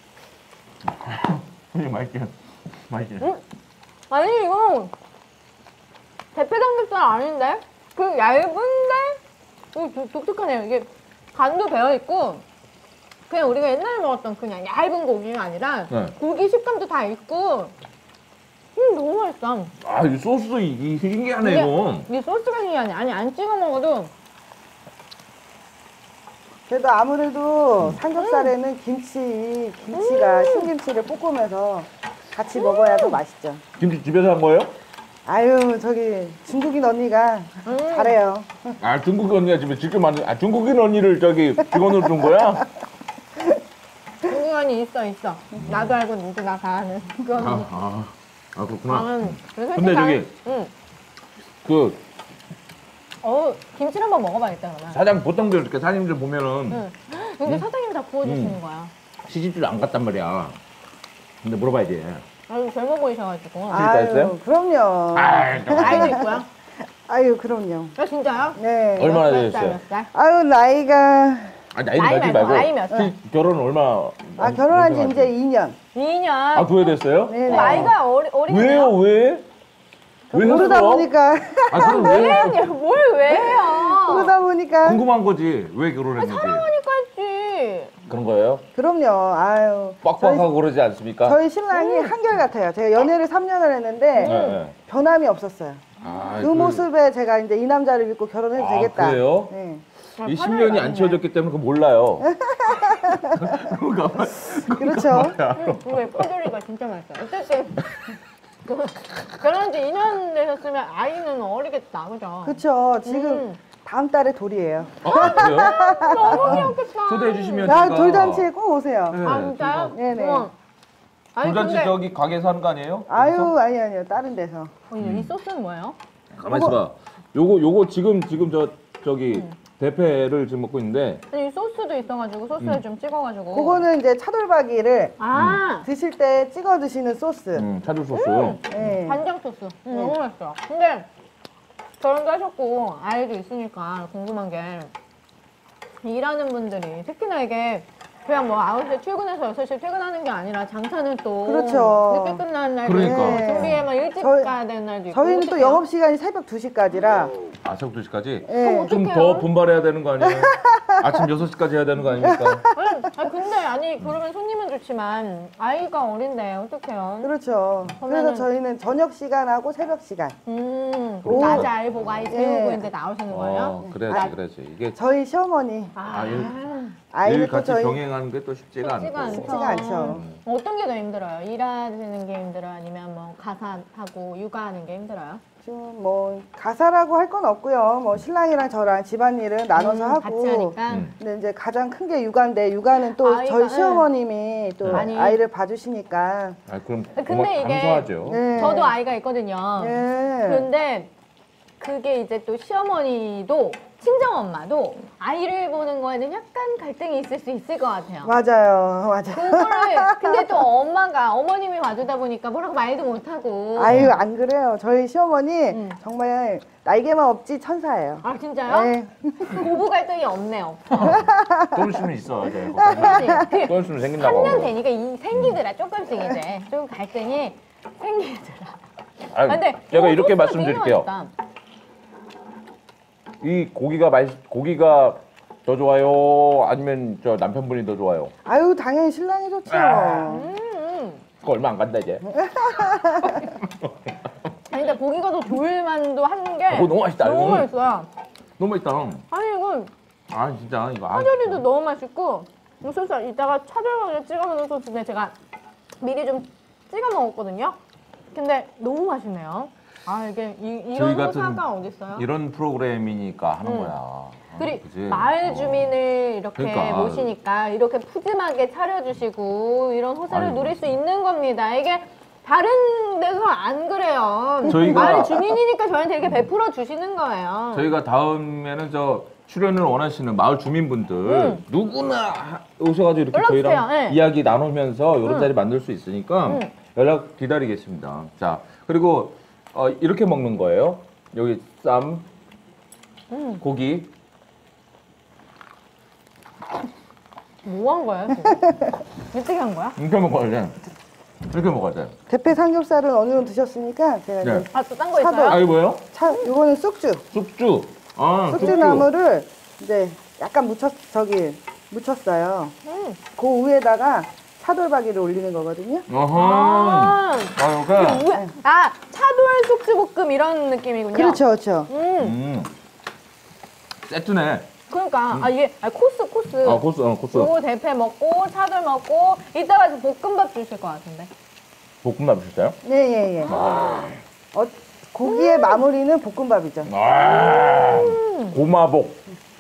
맛있게. 아니 이거 대패 삼겹살 아닌데? 그 얇은데? 독특하네요. 이게 간도 배어있고 그냥 우리가 옛날에 먹었던 그냥 얇은 고기가 아니라 네. 고기 식감도 다 있고 너무 맛있어. 이 소스도 이 신기하네 이거. 이게 소스가 신기하네. 아니 안 찍어 먹어도 그래도 아무래도 삼겹살에는 김치가 신김치를 볶으면서 같이 먹어야 더 맛있죠. 김치 집에서 한 거예요? 아유 저기 중국인 언니가 잘해요. 중국 언니가 집에 직접 만든. 중국인 언니를 저기 직원으로 둔 거야? 궁금한이 있어. 나도 알고 누구나 다 아는 그거는. 그렇구나. 그래서 근데 저기 그 김치를 한번 먹어봐야겠다 그러면. 사장 보통들 이렇게 사장님들 보면은 근데 사장님이 다 구워주시는 거야. 시집도 안 갔단 말이야. 근데 물어봐야지. 아주 젊어 보이셔가지고. 있어요? 그럼요. 나이도 있고요. 아유 그럼요. 진짜요? 네. 얼마나 몇 살, 되셨어요? 몇 살? 아유 나이가 나이 나이 말지 말고, 말고. 나이 몇 살? 결혼 얼마? 결혼한 지 이제 2년. 2년. 후회됐어요? 네. 나이가 어리네요. 왜요? 왜? 왜 모르다 했어? 보니까 그럼 왜? 뭘 왜 해요? 그러다 보니까 궁금한 거지. 왜 결혼했는지. 사랑하니까 했지. 그런 거예요? 그럼요. 아유. 빡빡하고 그러지 않습니까? 저희 신랑이 한결같아요. 제가 연애를 3년을 했는데 네. 변함이 없었어요. 그 모습에 제가 이제 이 남자를 믿고 결혼해도 되겠다. 그래요? 네. 이 10년이 안 채워졌기 때문에 그거 몰라요. 그렇죠. 근데 퍼즐이가 진짜 맛있어요. 어쨌든 결혼한 지 2년 되셨으면 아이는 어리겠다, 그죠? 그렇죠. 지금 다음 달에 돌이에요. 그래요? 너무 귀엽겠다. 초대해 주시면 나 제가- 돌잔치에 꼭 오세요. 네, 진짜요? 네네. 우와. 아니, 불잔치 근데- 저기 가게에서 하는 거 아니에요? 아유, 아니요. 다른 데서. 이 소스는 뭐예요? 가만히 있어봐. 요거 지금 저기 대패를 지금 먹고 있는데 아니 소스도 있어가지고 소스에 좀 찍어가지고. 그거는 이제 차돌박이를 아 드실 때 찍어 드시는 소스. 차돌 소스. 네. 간장 소스. 너무 맛있어요. 근데 결혼도 하셨고 아이도 있으니까 궁금한 게 일하는 분들이 특히나 이게 그냥 뭐 9시에 출근해서 6시에 퇴근하는 게 아니라 장사는 또 그렇죠. 늦게 끝나는 날도 그러니까. 있고 준비에만 일찍 저희- 가야 되는 날도 있고. 저희는 또 어떡해요? 영업시간이 새벽 2시까지라. 아, 새벽 2시까지? 예. 좀 어떡해요? 더 분발해야 되는 거 아니에요? 아침 6시까지 해야 되는 거 아닙니까? 근데 아니 그러면 손님은 좋지만 아이가 어린데 어떡해요? 그렇죠. 그러면은- 그래서 저희는 저녁 시간하고 새벽 시간. 그럼 낮에 아이 보고 아이 재우고 예. 이제 나오시는 거예요? 그래야지. 이게 저희 시어머니. 아이는 일 또 같이 저희 병행하는 게 또 쉽지가 않고. 쉽지가 않죠. 어떤 게 더 힘들어요? 일하시는 게 힘들어요? 아니면 뭐 가사하고 육아하는 게 힘들어요? 지금 뭐 가사라고 할 건 없고요. 뭐 신랑이랑 저랑 집안일은 나눠서 하고. 같이 하니까. 근데 이제 가장 큰 게 육아인데 육아는 또 아이가, 저희 시어머님이 또 많이- 아이를 봐주시니까. 아, 그럼 근데 정말 이게- 감사하죠. 네. 저도 아이가 있거든요. 예. 그런데 그게 이제 또 시어머니도 친정엄마도 아이를 보는 거에는 약간 갈등이 있을 수 있을 것 같아요. 맞아요. 그거를 근데 또 어머님이 봐주다 보니까 뭐라고 말도 못하고. 아유, 안 그래요. 저희 시어머니 음. 정말 날개만 없지 천사예요. 아 진짜요? 네. 고부 갈등이 없네요. 좀 있으면 있어. 그치? 좀 있으면 생긴다고. 3년 되니까 생기더라 조금씩 이제 좀 갈등이 생기더라. 아, 근데 제가 이거 이렇게 소스가 말씀드릴게요. 되게 맛있다. 이 고기가 더 좋아요? 아니면 저 남편분이 더 좋아요? 아유, 당연히 신랑이 좋죠. 그거 얼마 안 간다 이제. 아니 근데 고기가 더 좋을만도 한 게 그거 너무 맛있다, 너무 이거. 맛있어요. 너무 맛있다. 아니 이건 아 진짜 이거. 차돌이도 너무 맛있고 이 소스 이따가 차돌을 찍어 먹는 소스인데 제가 미리 좀 찍어 먹었거든요. 근데 너무 맛있네요. 아 이게 저희 이런 같은 호사가 어디 있어요? 이런 프로그램이니까 하는 거야. 그치? 마을 주민을 이렇게 그러니까. 모시니까 이렇게 푸짐하게 차려주시고 이런 호사를 아이고. 누릴 수 있는 겁니다. 이게 다른 데서 안 그래요. 저희가- 마을 주민이니까 저한테 이렇게 베풀어 주시는 거예요. 저희가 다음에는 저 출연을 원하시는 마을 주민분들 누구나 오셔가지고 이렇게 연락 저희랑 주세요. 네. 이야기 나누면서 이런 자리 만들 수 있으니까 연락 기다리겠습니다. 자 그리고 이렇게 먹는 거예요. 여기 쌈, 고기. 뭐 한 거예요 지금? 어떻게 한 거야? 이렇게 먹어야 돼. 이렇게 먹어야 돼. 대패 삼겹살은 어느 정도 드셨으니까 제가 네. 이제 아 또 딴 거 차돌. 있어요? 아 이거 뭐예요? 요거는 쑥주. 쑥주. 아 쑥주나물을 이제 약간 묻혔어요. 그 위에다가 차돌박이를 올리는 거거든요. 어허. 아, 이렇게. 차돌 숙주볶음 이런 느낌이군요. 그렇죠, 그렇죠. 세트네. 그러니까 이게 코스. 코스. 요거 대패 먹고 차돌 먹고 이따가 볶음밥 주실 것 같은데. 볶음밥 주세요. 네, 예, 예. 고기의 마무리는 볶음밥이죠. 고마복.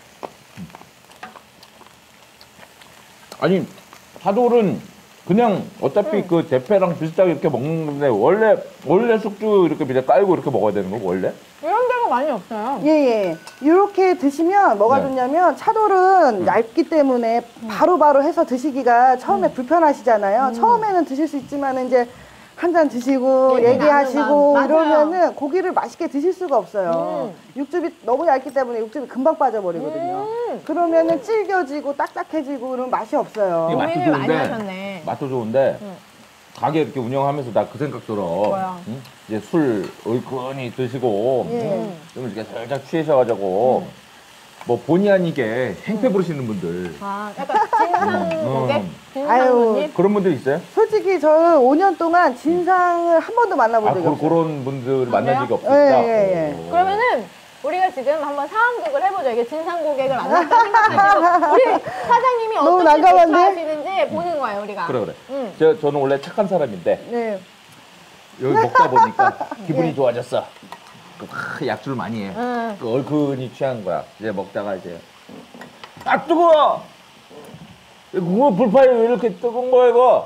아니 차돌은 그냥 어차피 그 대패랑 비슷하게 이렇게 먹는 건데 원래 숙주 이렇게 밑에 깔고 이렇게 먹어야 되는 거 원래? 이런 데가 많이 없어요. 예, 예. 이렇게 드시면 뭐가 네. 좋냐면 차돌은 얇기 때문에 바로바로 해서 드시기가 처음에 불편하시잖아요. 처음에는 드실 수 있지만 이제 한 잔 드시고 얘기 얘기하시고 나누면, 맞아요. 이러면은 고기를 맛있게 드실 수가 없어요. 육즙이 너무 얇기 때문에 육즙이 금방 빠져버리거든요. 그러면은 질겨지고 딱딱해지고 그러면 맛이 없어요. 이게 맛도 고민을 많이 좋은데 하셨네. 맛도 좋은데 가게 이렇게 운영하면서 나 그 생각 들어. 뭐야? 응? 이제 술 얼큰이 드시고 예. 좀 이렇게 살짝 취하셔가지고 뭐 본의 아니게 행패 부르시는 분들 약간 진상고객? 아유. 진상손님? 그런 분들 있어요? 솔직히 저는 5년 동안 진상을 한 번도 만나본 적이 없어요. 그런 분들 만난 적이 없으니까. 예, 예, 예. 그러면은 우리가 지금 한번 상황극을 해보죠. 이게 진상 고객을 만났다 생각하시고 우리 사장님이 너무 어떻게 난감한데? 대처하시는지 보는 거예요, 우리가. 그래. 응. 저는 원래 착한 사람인데 네. 여기 먹다 보니까 기분이 좋아졌어. 약주를 많이 해. 응. 그 얼큰이 취한 거야. 이제 먹다가 이제 뜨거워. 이거 불판이 왜 이렇게 뜨거운 거야 이거?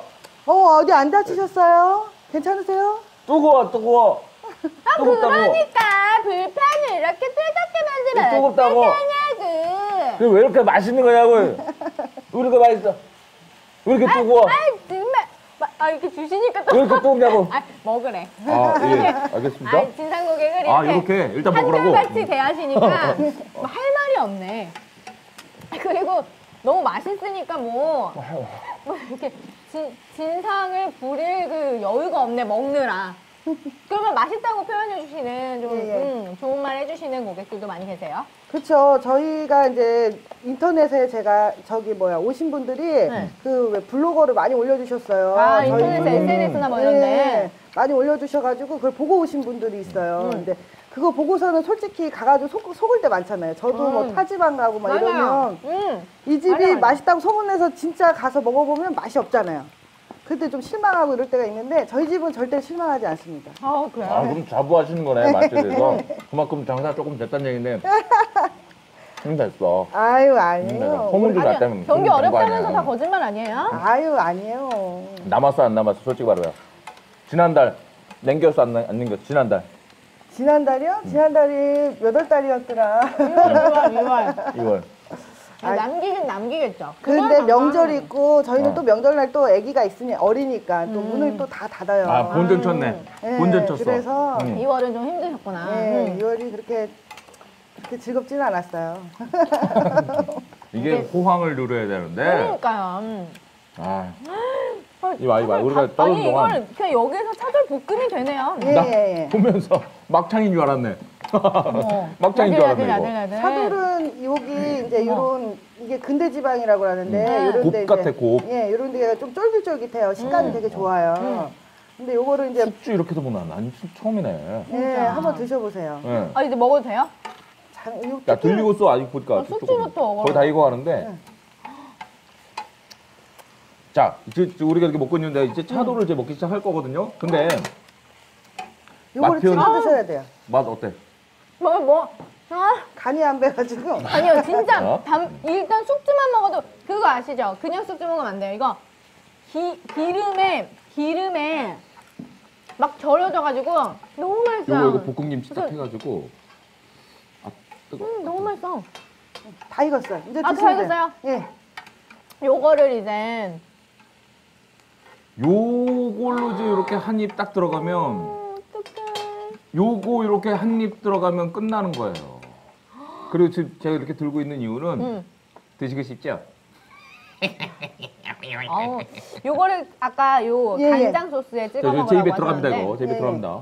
어디 안 다치셨어요? 괜찮으세요? 뜨거워. 뜨겁다고. 그러니까 불판을 이렇게 뜨겁게 만들어야 뜨겁다고. 어떡하냐고. 그게 왜 이렇게 맛있는 거냐고. 왜 이렇게 맛있어? 왜 이렇게 뜨거워? 정말. 이렇게 주시니까 왜 또. 이렇게 뜨겁냐고. 먹으래. 예. 알겠습니다. 진상 고객을 이렇게 일단 먹으라고. 한결같이 대하시니까 뭐 할 말이 없네. 그리고 너무 맛있으니까 뭐 이렇게 진상을 부릴 그 여유가 없네, 먹느라. 그러면 맛있다고 표현해 주시는 좀 좋은 말 해주시는 고객들도 많이 계세요? 그렇죠. 저희가 이제 인터넷에 제가 오신 분들이 네. 그 왜 블로거를 많이 올려주셨어요. 인터넷에 저희 SNS나 뭐 이런데. 네, 많이 올려주셔가지고 그걸 보고 오신 분들이 있어요. 근데 그거 보고서는 솔직히 가가지고 속을 때 많잖아요. 저도 뭐 타지방 가고 막 이러면 이 집이 맞아요. 맛있다고 소문내서 진짜 가서 먹어보면 맛이 없잖아요. 그때 좀 실망하고 이럴 때가 있는데 저희 집은 절대 실망하지 않습니다. 그래요? 그럼 자부하시는 거네, 맛에 대해서. 그만큼 장사 조금 됐다는 얘기인데. 됐어. 아유, 아니에요. 소문도 났다면. 경기 어렵다면서 다 거짓말 아니에요? 아유, 아니에요. 남았어, 안 남았어? 솔직히 말해요. 지난달 남겼어, 안 남겼어? 지난달. 지난달이요? 지난달이 몇 월 달이었더라. 2월. 2월. 남기긴 남기겠죠. 근데 명절이 있고 저희는 또 명절날 또 아기가 있으니 어리니까 또 문을 또 다 닫아요. 본전 쳤네. 네, 본전 쳤어. 그래서 2월은 좀 힘드셨구나. 네, 2월이 그렇게 즐겁지는 않았어요. 이게 호황을 누려야 되는데. 그러니까요. 이봐. 우리가 떠는 동안. 이걸 그냥 여기서 차돌 볶음이 되네요. 예. 보면서 막창인 줄 알았네. 막창인 줄 알았네, 이거. 사돌은 여기 이제 이런 이게 근대지방이라고 하는데 이런 데 곱 같아, 곱. 예, 이런 데가 좀 쫄깃쫄깃해요. 식감이 되게 좋아요. 근데 요거를 이제 숙주 이렇게 해보나? 난 처음이네. 예, 한번 드셔보세요. 예. 이제 먹어도 돼요? 야, 들리고 써, 아직 보니까. 숙주부터 거의 다 익어가는데. 자, 이제 우리가 이렇게 먹고 있는데 이제 차돌을 이제 먹기 시작할 거거든요. 근데 요거를 맛 표현- 찍어 드셔야 돼요. 맛 어때? 간이 안 배가지고. 아니요, 진짜 어? 일단 숙주만 먹어도 그거 아시죠? 그냥 숙주 먹으면 안 돼요. 이거 기름에 막 절여져가지고 너무 맛있어요. 이거 볶음김치 딱 해가지고. 뜨거. 너무 맛있어. 다 익었어요. 이제 다 드시면 익었어요? 돼요. 예. 요거를 이제 요걸로 이제 이렇게 한 입 딱 들어가면 어떡해. 요거 이렇게 한 입 들어가면 끝나는 거예요. 그리고 지금 제가 이렇게 들고 있는 이유는 드시고 싶죠? 요거를 아까 요 예, 예. 간장 소스에 찍어 먹으라고 제 입에 들어갑니다, 하셨는데 이거. 제 입에 예. 들어갑니다.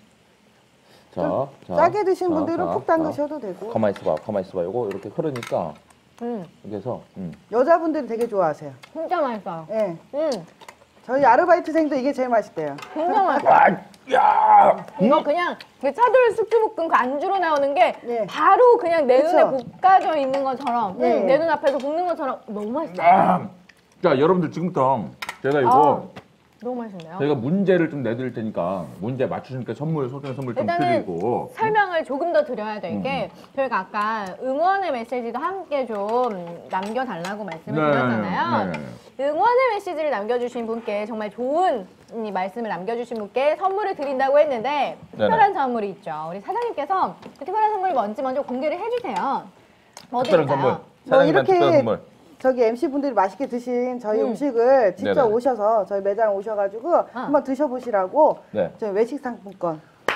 자, 짜게 드신 자, 분들은 자, 푹 담그셔도 되고. 가만히 있어봐. 요거 이렇게 흐르니까 이렇게 해서 여자분들이 되게 좋아하세요. 진짜 맛있어요. 예. 저희 아르바이트생도 이게 제일 맛있대요. 진짜 맛있어. 야! 이거 그냥 그 차돌 숙주볶음 그 안주로 나오는 게 예. 바로 그냥 내 그쵸? 눈에 볶아져 있는 것처럼 예. 내 눈앞에서 볶는 것처럼 너무 맛있어요. 자, 여러분들 지금부터 제가 이거 너무 맛있네요. 저희가 문제를 좀 내드릴 테니까 문제 맞추시니까 소정의 선물 좀 일단은 드리고. 설명을 조금 더 드려야 될 게 저희가 아까 응원의 메시지도 함께 좀 남겨달라고 말씀을 드렸잖아요. 응원의 메시지를 남겨주신 분께 정말 좋은 이 말씀을 남겨주신 분께 선물을 드린다고 했는데 특별한 선물이 있죠. 우리 사장님께서 그 특별한 선물 뭔지 먼저 공개를 해주세요. 뭐 특별한 선물. 드릴까요? 사장님한테 특별한 이렇게 선물. 저기 MC 분들이 맛있게 드신 저희 음식을 직접 네네. 오셔서 저희 매장 오셔가지고 한번 드셔보시라고 네. 저희 외식 상품권.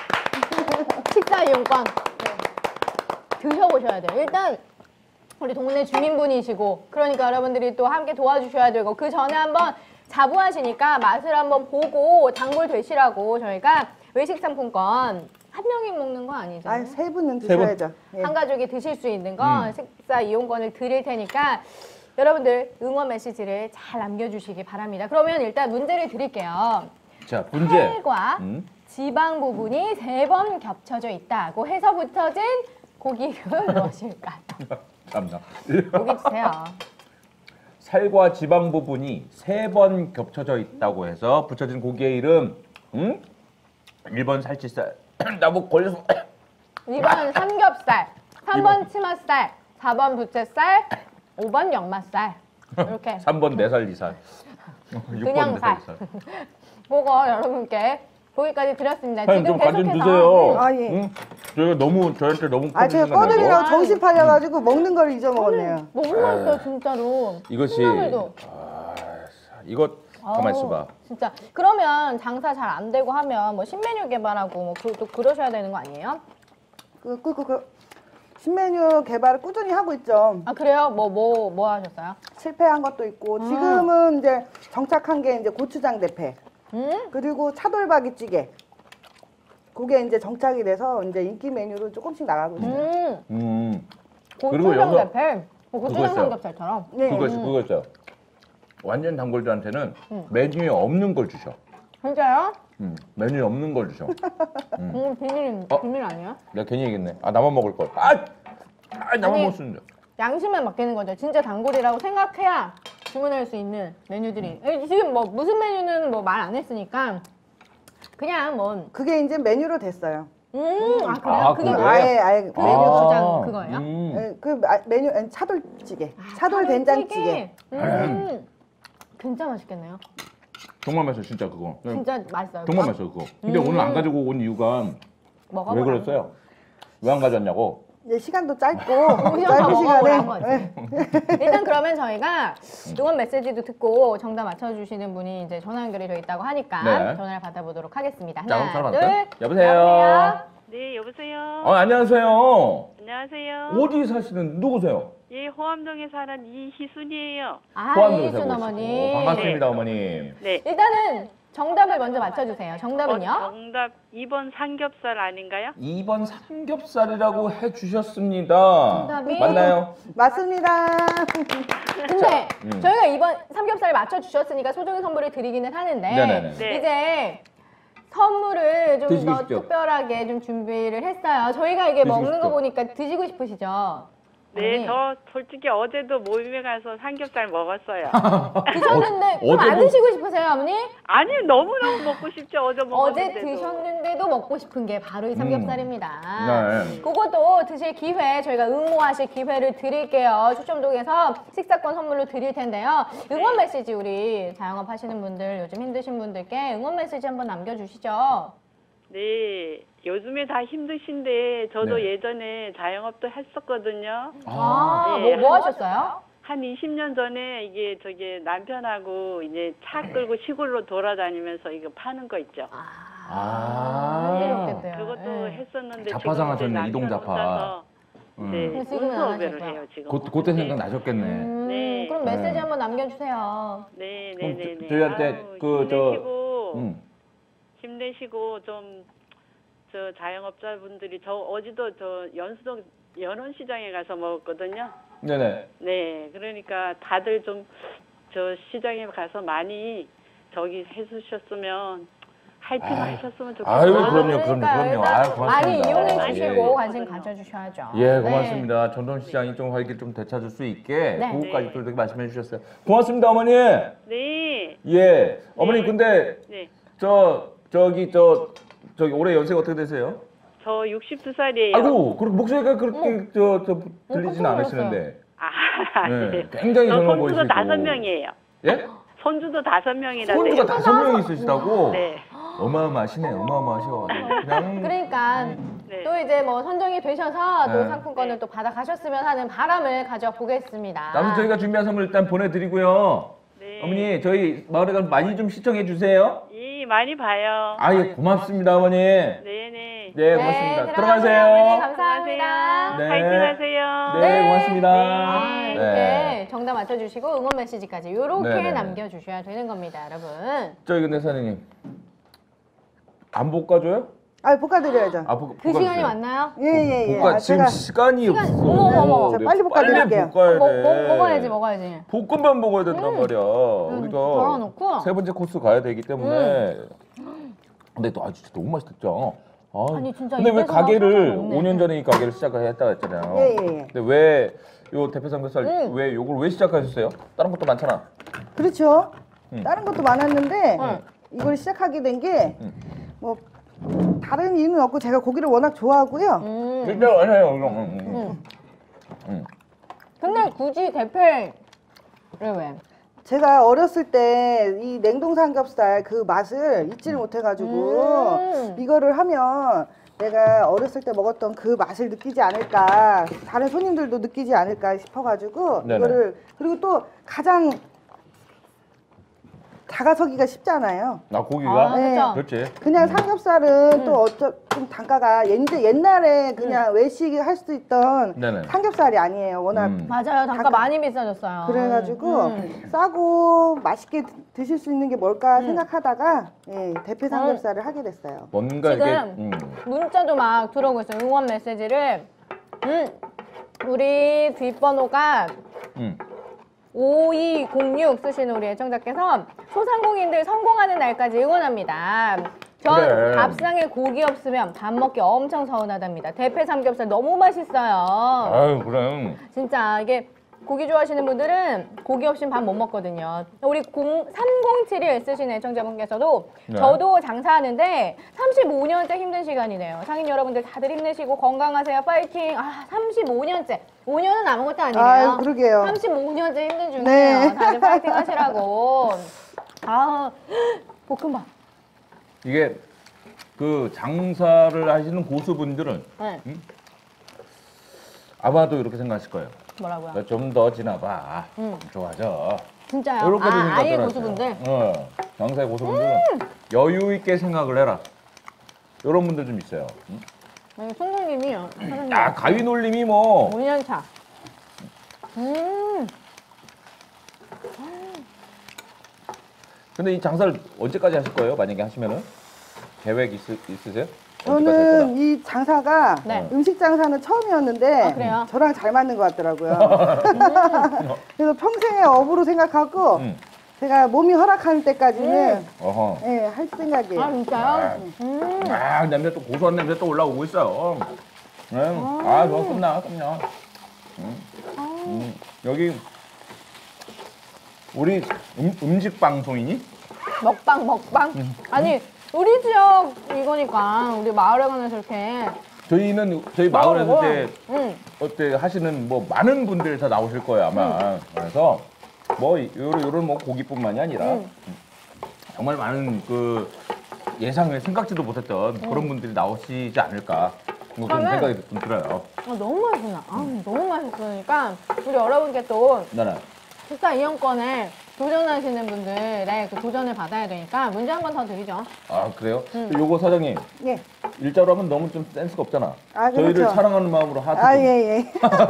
식사 이용권 드셔보셔야 돼요. 일단 우리 동네 주민분이시고 그러니까 여러분들이 또 함께 도와주셔야 되고 그 전에 한번 자부하시니까 맛을 한번 보고 단골 되시라고 저희가 외식 상품권 한 명이 먹는 거 아니죠? 아, 세 분은 세 분? 드셔야죠. 예. 한 가족이 드실 수 있는 거 식사 이용권을 드릴 테니까 여러분들 응원 메시지를 잘 남겨주시기 바랍니다. 그러면 일단 문제를 드릴게요. 자, 문제. 살과 지방 부분이 3번 겹쳐져 있다고 해서 붙여진 고기 이름은 무엇일까요? 참나. 고기 주세요. 살과 지방 부분이 3번 겹쳐져 있다고 해서 붙여진 고기의 이름. 1번 살치살. 나 뭐 걸려서. 2번은 삼겹살, 3번 치맛살, 4번 부채살, 5번 역맛살. 이렇게. 3번 4살 2살. 그냥 살. 그거 여러분께 보기까지 드렸습니다. 사장님 지금 좀 간좀 계속해서 드세요. 아, 예. 응? 저희한테 너무 아, 제가 꺼드리려고 정신 팔려가지고 먹는 걸 잊어먹었네요. 너무 맛있어요 진짜로. 이것이 콩나물도. 이거 가만 있어봐. 아우, 진짜. 그러면 장사 잘 안 되고 하면 뭐 신메뉴 개발하고 뭐 또 그러셔야 되는 거 아니에요? 신메뉴 개발을 꾸준히 하고 있죠. 아 그래요? 뭐 하셨어요? 실패한 것도 있고 지금은 이제 정착한 게 이제 고추장 대패 그리고 차돌박이 찌개. 그게 이제 정착이 돼서 이제 인기 메뉴로 조금씩 나가고 있어요. 그리고 고추장 여기서 대패. 고추장 있어요. 삼겹살처럼. 네. 그거 있어요. 완전 단골들한테는 메뉴에 없는 걸 주셔. 진짜요? 메뉴에 없는 걸 주셔. 비밀 아니에요? 내가 괜히 얘기했네. 아 나만 먹을 걸. 나만 아니, 먹을 수 있는데. 양심에 맡기는 거죠. 진짜 단골이라고 생각해야 주문할 수 있는 메뉴들이. 지금 뭐 무슨 메뉴는 뭐 말 안 했으니까 그냥 뭐. 그게 이제 메뉴로 됐어요. 아 그래요? 아, 그게 그래? 뭐예요? 아예 메뉴 고추장 그거예요? 예, 그 메뉴 차돌찌개, 차돌 된장찌개. 진짜 맛있겠네요. 정말 맛있어 진짜 그거. 진짜 맛있어요. 정말 맛있어 그거. 근데 오늘 안 가지고 온 이유가 먹어보라고. 왜 그랬어요? 왜 안 가져왔냐고? 이제 시간도 짧고 우리가 짧은 먹어보라고 시간에 하지. 일단 그러면 저희가 응원 메시지도 듣고 정답 맞춰주시는 분이 이제 전화 연결이 되어 있다고 하니까 네. 전화를 받아보도록 하겠습니다. 자, 그럼 하나, 전화 둘. 받을까요? 여보세요? 네, 여보세요. 안녕하세요. 안녕하세요. 어디 사시는 누구세요? 예, 호암동에 사는 이희순이에요. 호암동에 이희순 살고 어머니. 계시고. 반갑습니다 어머님. 네. 일단은 정답을 먼저 맞춰주세요. 정답은요? 정답 2번 삼겹살 아닌가요? 2번 삼겹살이라고 해주셨습니다. 정답이? 맞나요? 맞습니다. 근데 음. 저희가 이번 삼겹살 맞춰주셨으니까 소정의 선물을 드리기는 하는데 네네네. 네. 이제 선물을 좀 드시고 더 싶죠? 특별하게 좀 준비를 했어요. 저희가 이게 드시고 먹는 싶죠? 거 보니까 드시고 싶으시죠? 네, 어머니? 저 솔직히 어제도 모임에 가서 삼겹살 먹었어요. 드셨는데 그럼 안 어제도- 드시고 싶으세요, 어머니? 아니, 너무너무 먹고 싶죠. 어제 어제 먹었는데도. 드셨는데도 먹고 싶은 게 바로 이 삼겹살입니다. 네. 그것도 드실 기회, 저희가 응모하실 기회를 드릴게요. 추첨독에서 식사권 선물로 드릴 텐데요. 응원 메시지 우리 자영업 하시는 분들, 요즘 힘드신 분들께 응원 메시지 한번 남겨주시죠. 네, 요즘에 다 힘드신데 저도 네. 예전에 자영업도 했었거든요. 뭐, 뭐 하셨어요? 한 20년 전에 이게 남편하고 이제 차 끌고 시골로 돌아다니면서 이거 파는 거 있죠. 힘들었겠대요. 그것도 네. 했었는데 자파상 하셨네, 지금 이동 자파. 혼자서 네, 그래서 지금은 안 운수업을 하실 해요 지금. 그때 생각 나셨겠네. 네. 그럼 메시지 네. 한번 남겨주세요. 네, 그럼 네, 네, 네. 저희한테 아유, 그 저 힘내시고 힘내시고 좀 저 자영업자분들이 저 어제도 저 연수동 연원시장에 가서 먹었거든요. 네네. 네, 그러니까 다들 좀 저 시장에 가서 많이 저기 해주셨으면 화이팅 하셨으면 좋겠어요. 아유, 그럼요. 그러니까요. 일단 아유, 고맙습니다. 많이 이용해 주시고 예, 예. 관심 가져주셔야죠. 예, 네. 고맙습니다. 전통시장이 좀 활기를 좀 되찾을 수 있게 네. 그거까지 네. 또 이렇게 말씀해 주셨어요. 고맙습니다, 어머니. 네, 예, 어머니 근데 네. 저기 올해 연세가 어떻게 되세요? 저 62살이에요. 아이고, 그렇게 목소리가 그렇게 들리진 깜짝 않으시는데. 아, 네, 네. 굉장히 저 젊어 손주도 보이시고. 5명이에요. 예? 손주도 5명이라네요. 손주가 5명이 있으시다고? 네. 어마어마하시네, 어마어마하셔. 그냥 그러니까 네. 또 이제 뭐 선정이 되셔서 또 네. 상품권을 또 받아가셨으면 하는 바람을 가져보겠습니다. 아무튼 저희가 준비한 선물 일단 보내드리고요. 네. 어머니, 저희 마을에 가서 많이 좀 시청해 주세요. 예, 많이 봐요. 아예 고맙습니다, 어머니. 네네. 네, 고맙습니다. 들어가세요, 들어가세요. 어머니. 감사합니다. 네. 파이팅 하세요. 네, 고맙습니다. 아, 이렇게 네. 정답 맞춰주시고 응원 메시지까지 이렇게 네네. 남겨주셔야 되는 겁니다, 여러분. 저희 근데 사장님 안 볶아줘요? 아, 볶아드려야죠. 그 시간이 왔나요? 예. 볶아 지금 시간이 없어. 어머. 자, 빨리 볶아드릴게요. 볶아야 돼. 먹어야지, 먹어야지. 볶음밥 먹어야 된단 말이야. 우리가 덜어놓고. 세 번째 코스 가야 되기 때문에. 근데 또 진짜 너무 맛있었죠. 아니, 진짜 근데 왜 입에서 가게를 나와서 먹네. 5년 전에 이 가게를 시작을 했다고 했잖아요. 예. 근데 왜 요 대패 삼겹살 왜 요걸 왜 시작하셨어요? 다른 것도 많잖아. 그렇죠. 다른 것도 많았는데 응. 이걸 시작하게 된 게 뭐 다른 이유는 없고 제가 고기를 워낙 좋아하고요. 일단 아니에요. 근데 굳이 대패를 왜? 제가 어렸을 때 이 냉동 삼겹살 그 맛을 잊지를 못해가지고 이거를 하면 내가 어렸을 때 먹었던 그 맛을 느끼지 않을까, 다른 손님들도 느끼지 않을까 싶어가지고 네네. 이거를, 그리고 또 가장 다가서기가 쉽잖아요. 고기가? 아, 네. 그렇죠. 그렇지. 그냥 삼겹살은 또 좀 단가가 옛날에 그냥 외식 할 수 있던 네네. 삼겹살이 아니에요. 워낙 맞아요. 단가 많이 비싸졌어요. 그래가지고 싸고 맛있게 드실 수 있는 게 뭘까 생각하다가 예, 대패 삼겹살을 하게 됐어요. 뭔가 지금 이게 문자도 막 들어오고 있어요. 응원 메시지를. 우리 뒷번호가 5206 쓰시는 우리 애청자께서 소상공인들 성공하는 날까지 응원합니다. 전 그래. 밥상에 고기 없으면 밥 먹기 엄청 서운하답니다. 대패 삼겹살 너무 맛있어요. 아유 그럼 진짜 이게 고기 좋아하시는 분들은 고기 없이는 밥 못 먹거든요. 우리 3071 쓰시는 애청자분께서도 네. 저도 장사하는데 35년째 힘든 시간이네요. 상인 여러분들 다들 힘내시고 건강하세요. 파이팅. 35년째. 5년은 아무것도 아니에요. 아유, 그러게요. 35년째 힘든 중이에요. 네. 다들 파이팅 하시라고. 볶음밥. 이게 그 장사를 하시는 고수분들은 네. 아마도 이렇게 생각하실 거예요. 뭐라고요? 좀 더 지나봐. 좋아져. 진짜요? 이렇게도 아예 생각들 고수분들? 하세요. 장사의 고수분들은 여유 있게 생각을 해라. 이런 분들 좀 있어요. 송님이요. 가위 놀림이 뭐 5년 차. 근데 이 장사를 언제까지 하실 거예요? 만약에 하시면은 계획 있으세요? 저는 이 장사가 네. 음식 장사는 처음이었는데 그래요? 저랑 잘 맞는 것 같더라고요. 그래서 평생의 업으로 생각하고 제가 몸이 허락하는 때까지는 어허. 예, 할 생각이에요. 진짜요? 냄새 또 고소한 냄새 또 올라오고 있어요. 좋아 끝나. 여기 우리 음식 방송이니? 먹방. 아니 우리 지역 이거니까 우리 마을에 관해서 이렇게 저희 마을에서 이제 응. 어때 하시는 뭐 많은 분들 다 나오실 거예요 아마. 그래서 뭐 요런 뭐 고기뿐만이 아니라 정말 많은 그 예상을 생각지도 못했던 그런 분들이 나오시지 않을까 뭐 그런 그러면- 생각이 좀 들어요. 너무 맛있나? 너무 맛있으니까 우리 여러분께 또 나는 식사 이용권에 도전하시는 분들의 그 도전을 받아야 되니까 문제 한 번 더 드리죠. 그래요? 요거 사장님 예. 일자로 하면 너무 좀 센스가 없잖아. 그렇죠. 저희를 사랑하는 마음으로 하트 좀. 예.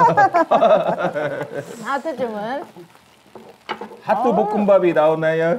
하트 주문. 하트 볶음밥이 나오나요?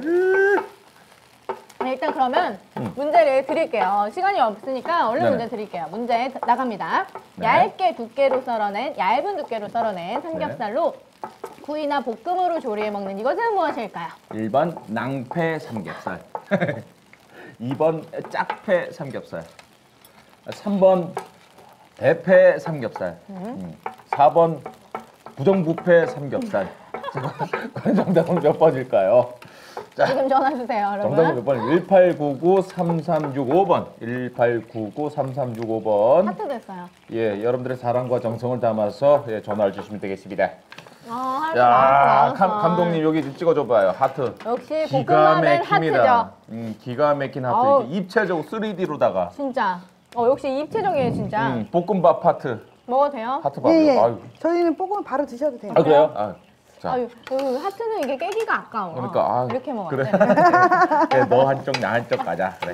일단 그러면 문제를 드릴게요. 시간이 없으니까 얼른 네네. 문제 드릴게요. 문제 나갑니다. 네. 얇은 두께로 썰어낸 삼겹살로 구이나 볶음으로 조리해 먹는 이것은 무엇일까요? 1번 낭패 삼겹살 2번 짝패 삼겹살 3번 대패 삼겹살 4번 부정부패 삼겹살 정답은 몇 번일까요? 지금 전화 주세요, 정답은 여러분. 몇 번? 1899-3365번 1899-3365번 하트 됐어요. 예, 여러분들의 사랑과 정성을 담아서 전화를 주시면 되겠습니다. 하트 야, 나왔어. 감독님 여기 좀 찍어줘봐요. 하트. 역시 기가 볶음밥은 막힙니다. 하트죠. 기가 막힌 하트. 아우. 이게 입체적 3D로다가 진짜. 역시 입체적이에요, 진짜. 볶음밥 하트. 먹어도 돼요? 하트 밥이요. 예. 아유. 저희는 볶으면 바로 드셔도 돼요. 그래요? 자. 그 하트는 이게 깨기가 아까워. 그러니까 이렇게 먹어야 그래. 돼. 그래, 너 한쪽 나 한쪽 가자. 그래.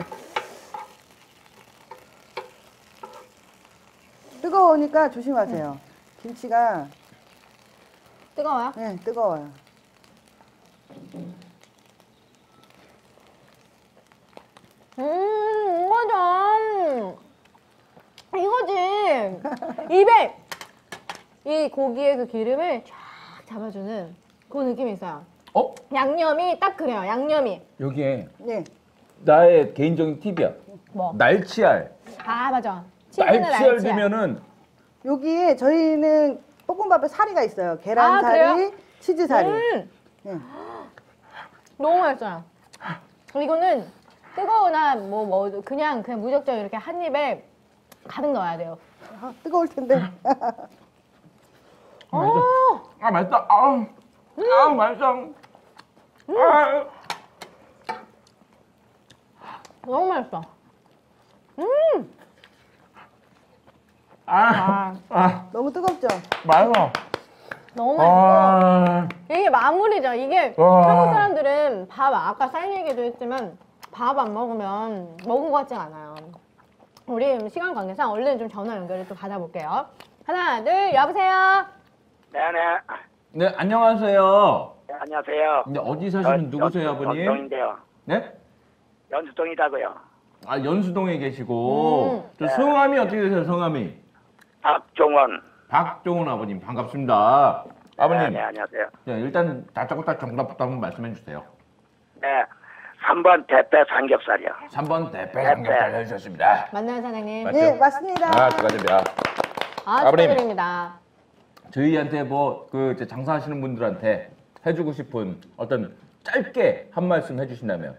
뜨거우니까 조심하세요. 김치가 뜨거워요? 뜨거워요. 이거지. 입에 이 고기의 그 기름을 쫙 잡아주는 그 느낌이 있어요. 양념이 딱 그래요. 양념이. 여기에 예. 나의 개인적인 팁이야. 뭐? 날치알. 맞아. 치즈는 날치알 날치알. 넣으면은 여기에 저희는 볶음밥에 사리가 있어요. 계란사리, 그래요? 치즈사리. 예. 너무 맛있어요. 이거는 뜨거우나 그냥 무작정 이렇게 한 입에 가득 넣어야 돼요. 뜨거울 텐데. 맛있다. 맛있어. 너무 맛있어. 너무 뜨겁죠? 맛있어. 너무 맛있고 이게 마무리죠. 이게 와. 한국 사람들은 밥 아까 쌀 얘기도 했지만 밥 안 먹으면 먹은 것 같지 않아요. 우리 시간 관계상 얼른 좀 전화 연결을 또 받아볼게요. 하나, 둘, 여보세요. 네네. 네, 안녕하세요. 네, 안녕하세요. 근데 어디 사시는 누구세요, 아버님? 연수동인데요. 네? 연수동이라고요. 아, 연수동에 계시고. 저 네. 성함이 어떻게 되세요, 성함이? 박종원. 박종훈 아버님, 반갑습니다. 아버님, 네, 안녕하세요. 자, 일단 다짜고짜 정답부터 한번 말씀해 주세요. 네. 3번 대패 삼겹살이요. 3번 대패 삼겹살 해주셨습니다. 맞나요, 사장님? 맞죠? 네, 맞습니다. 아, 축하드립니다. 아버님. 축하드립니다. 저희한테 뭐 그 장사하시는 분들한테 해주고 싶은 어떤 짧게 한 말씀 해주신다면.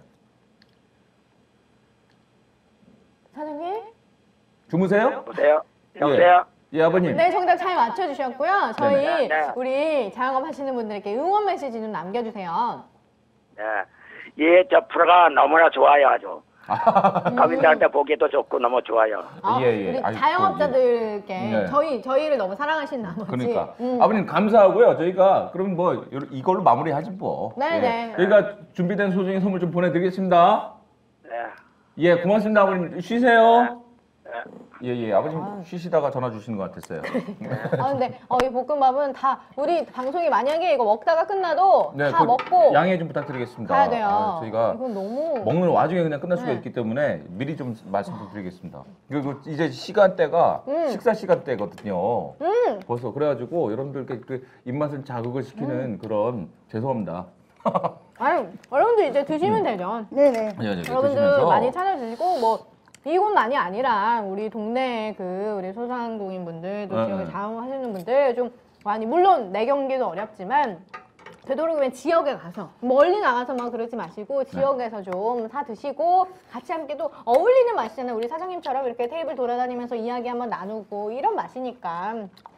사장님? 주무세요? 여보세요? 여보세요? 예, 아버님. 네, 정답 잘 맞춰주셨고요. 저희 네. 우리 자영업 하시는 분들에게 응원 메시지 좀 남겨주세요. 네. 예, 저 프로가 너무나 좋아요, 아주. 가민들한테 보기도 좋고 너무 좋아요. 예. 우리 아이고, 자영업자들께 네. 저희를 너무 사랑하신 나머지. 그러니까 아버님 감사하고요. 저희가 그럼 뭐 이걸로 마무리하지 뭐. 네. 저희가 준비된 소정의 선물 좀 보내드리겠습니다. 네. 예, 고맙습니다. 아버님 쉬세요. 네. 예. 아버님 쉬시다가 전화 주시는 것 같았어요. 근데 이 볶음밥은 다 우리 방송이 만약에 이거 먹다가 끝나도 다 그 먹고 양해 좀 부탁드리겠습니다. 가야 돼요. 저희가 이건 너무 먹는 와중에 그냥 끝날 수가 네. 있기 때문에 미리 좀 말씀 좀 드리겠습니다. 그리고 이제 시간대가 식사 시간대거든요. 벌써 그래가지고 여러분들께 그 입맛을 자극을 시키는 그런 죄송합니다. 아유, 여러분들 이제 드시면 되죠. 네네. 여러분들 많이 찾아주시고 뭐 이곳만이 아니라 우리 동네 그 우리 소상공인 분들 또 지역에 자영업하시는 분들 좀 많이 물론 내 경기도 어렵지만 되도록이면 지역에 가서 멀리 나가서 막 그러지 마시고 지역에서 좀 사 드시고 같이 함께 또 어울리는 맛이잖아요. 우리 사장님처럼 이렇게 테이블 돌아다니면서 이야기 한번 나누고 이런 맛이니까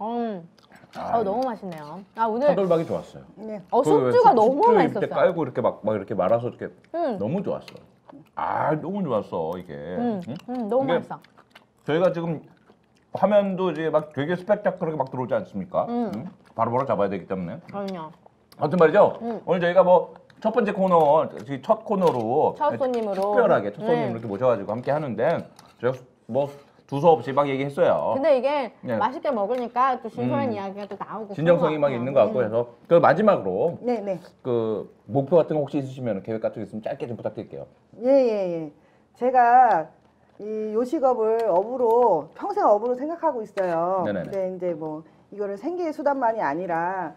너무 맛있네요. 오늘 차돌박이 좋았어요. 네. 숙주가 너무 숙주 맛있었어요. 이렇게 깔고 이렇게 막 이렇게 말아서 이렇게 너무 좋았어. 너무 좋았어 이게. 너무 이게 맛있어. 저희가 지금 화면도 이제 막 되게 스펙타클하게 막 들어오지 않습니까? 바로바로 잡아야 되기 때문에. 그럼요. 아무튼 말이죠. 오늘 저희가 뭐 첫 번째 코너, 첫 코너로 첫 손님으로. 특별하게 첫 손님 이렇게 모셔가지고 함께 하는데 저희가 뭐 두서없이 막 얘기했어요. 근데 이게 네. 맛있게 먹으니까 또 진솔한 이야기가 또 나오고 진정성이 막 있는 것 같고 해서 그 마지막으로 네네. 그 목표 같은 거 혹시 있으시면 계획 같은 거 있으면 짧게 좀 부탁드릴게요. 예. 제가 이 요식업을 업으로 평생 업으로 생각하고 있어요. 네네네. 근데 이제 뭐 이거를 생계의 수단만이 아니라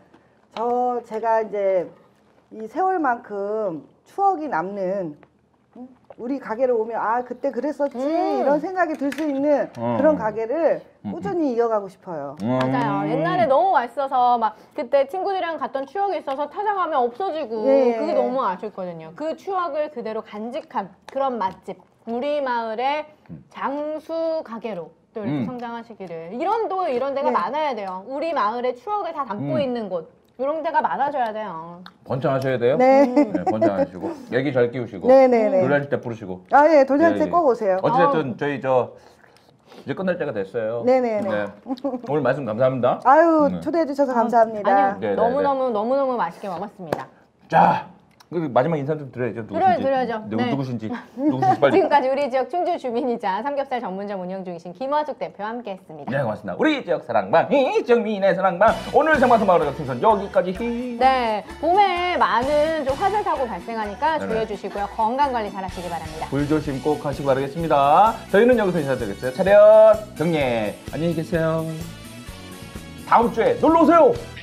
제가 이제 이 세월만큼 추억이 남는 우리 가게를 오면 그때 그랬었지 이런 생각이 들 수 있는 그런 가게를 꾸준히 이어가고 싶어요. 맞아요. 옛날에 너무 맛있어서 막 그때 친구들이랑 갔던 추억이 있어서 찾아가면 없어지고 그게 너무 아쉽거든요. 그 추억을 그대로 간직한 그런 맛집. 우리 마을의 장수 가게로 또 이렇게 성장하시기를. 이런 데가 많아야 돼요. 우리 마을의 추억을 다 담고 있는 곳. 이런 데가 많아져야 돼요. 번창하셔야 돼요. 네. 번창하시고 애기 잘 키우시고 네네네. 노래하실 때 부르시고. 예, 도전할 때 예. 꼭 오세요. 어찌됐든 저희 이제 끝날 때가 됐어요. 네네네. 네. 오늘 말씀 감사합니다. 초대해 주셔서 감사합니다. 아니요. 네, 네, 너무너무 맛있게 먹었습니다. 자, 그 마지막 인사 좀 드려야죠. 누구신지. 드려야죠. 네. 누구신지 빨리. 지금까지 우리 지역 충주 주민이자 삼겹살 전문점 운영 중이신 김화숙 대표와 함께했습니다. 네, 고맙습니다. 우리 지역 사랑방, 이정민의 사랑방. 오늘 생방송 마을의 생선 여기까지. 네, 봄에 많은 좀 화재 사고 발생하니까 주의해 주시고요. 건강 관리 잘하시기 바랍니다. 불조심 꼭 하시기 바라겠습니다. 저희는 여기서 인사드리겠어요. 차렷, 경례. 안녕히 계세요. 다음 주에 놀러 오세요.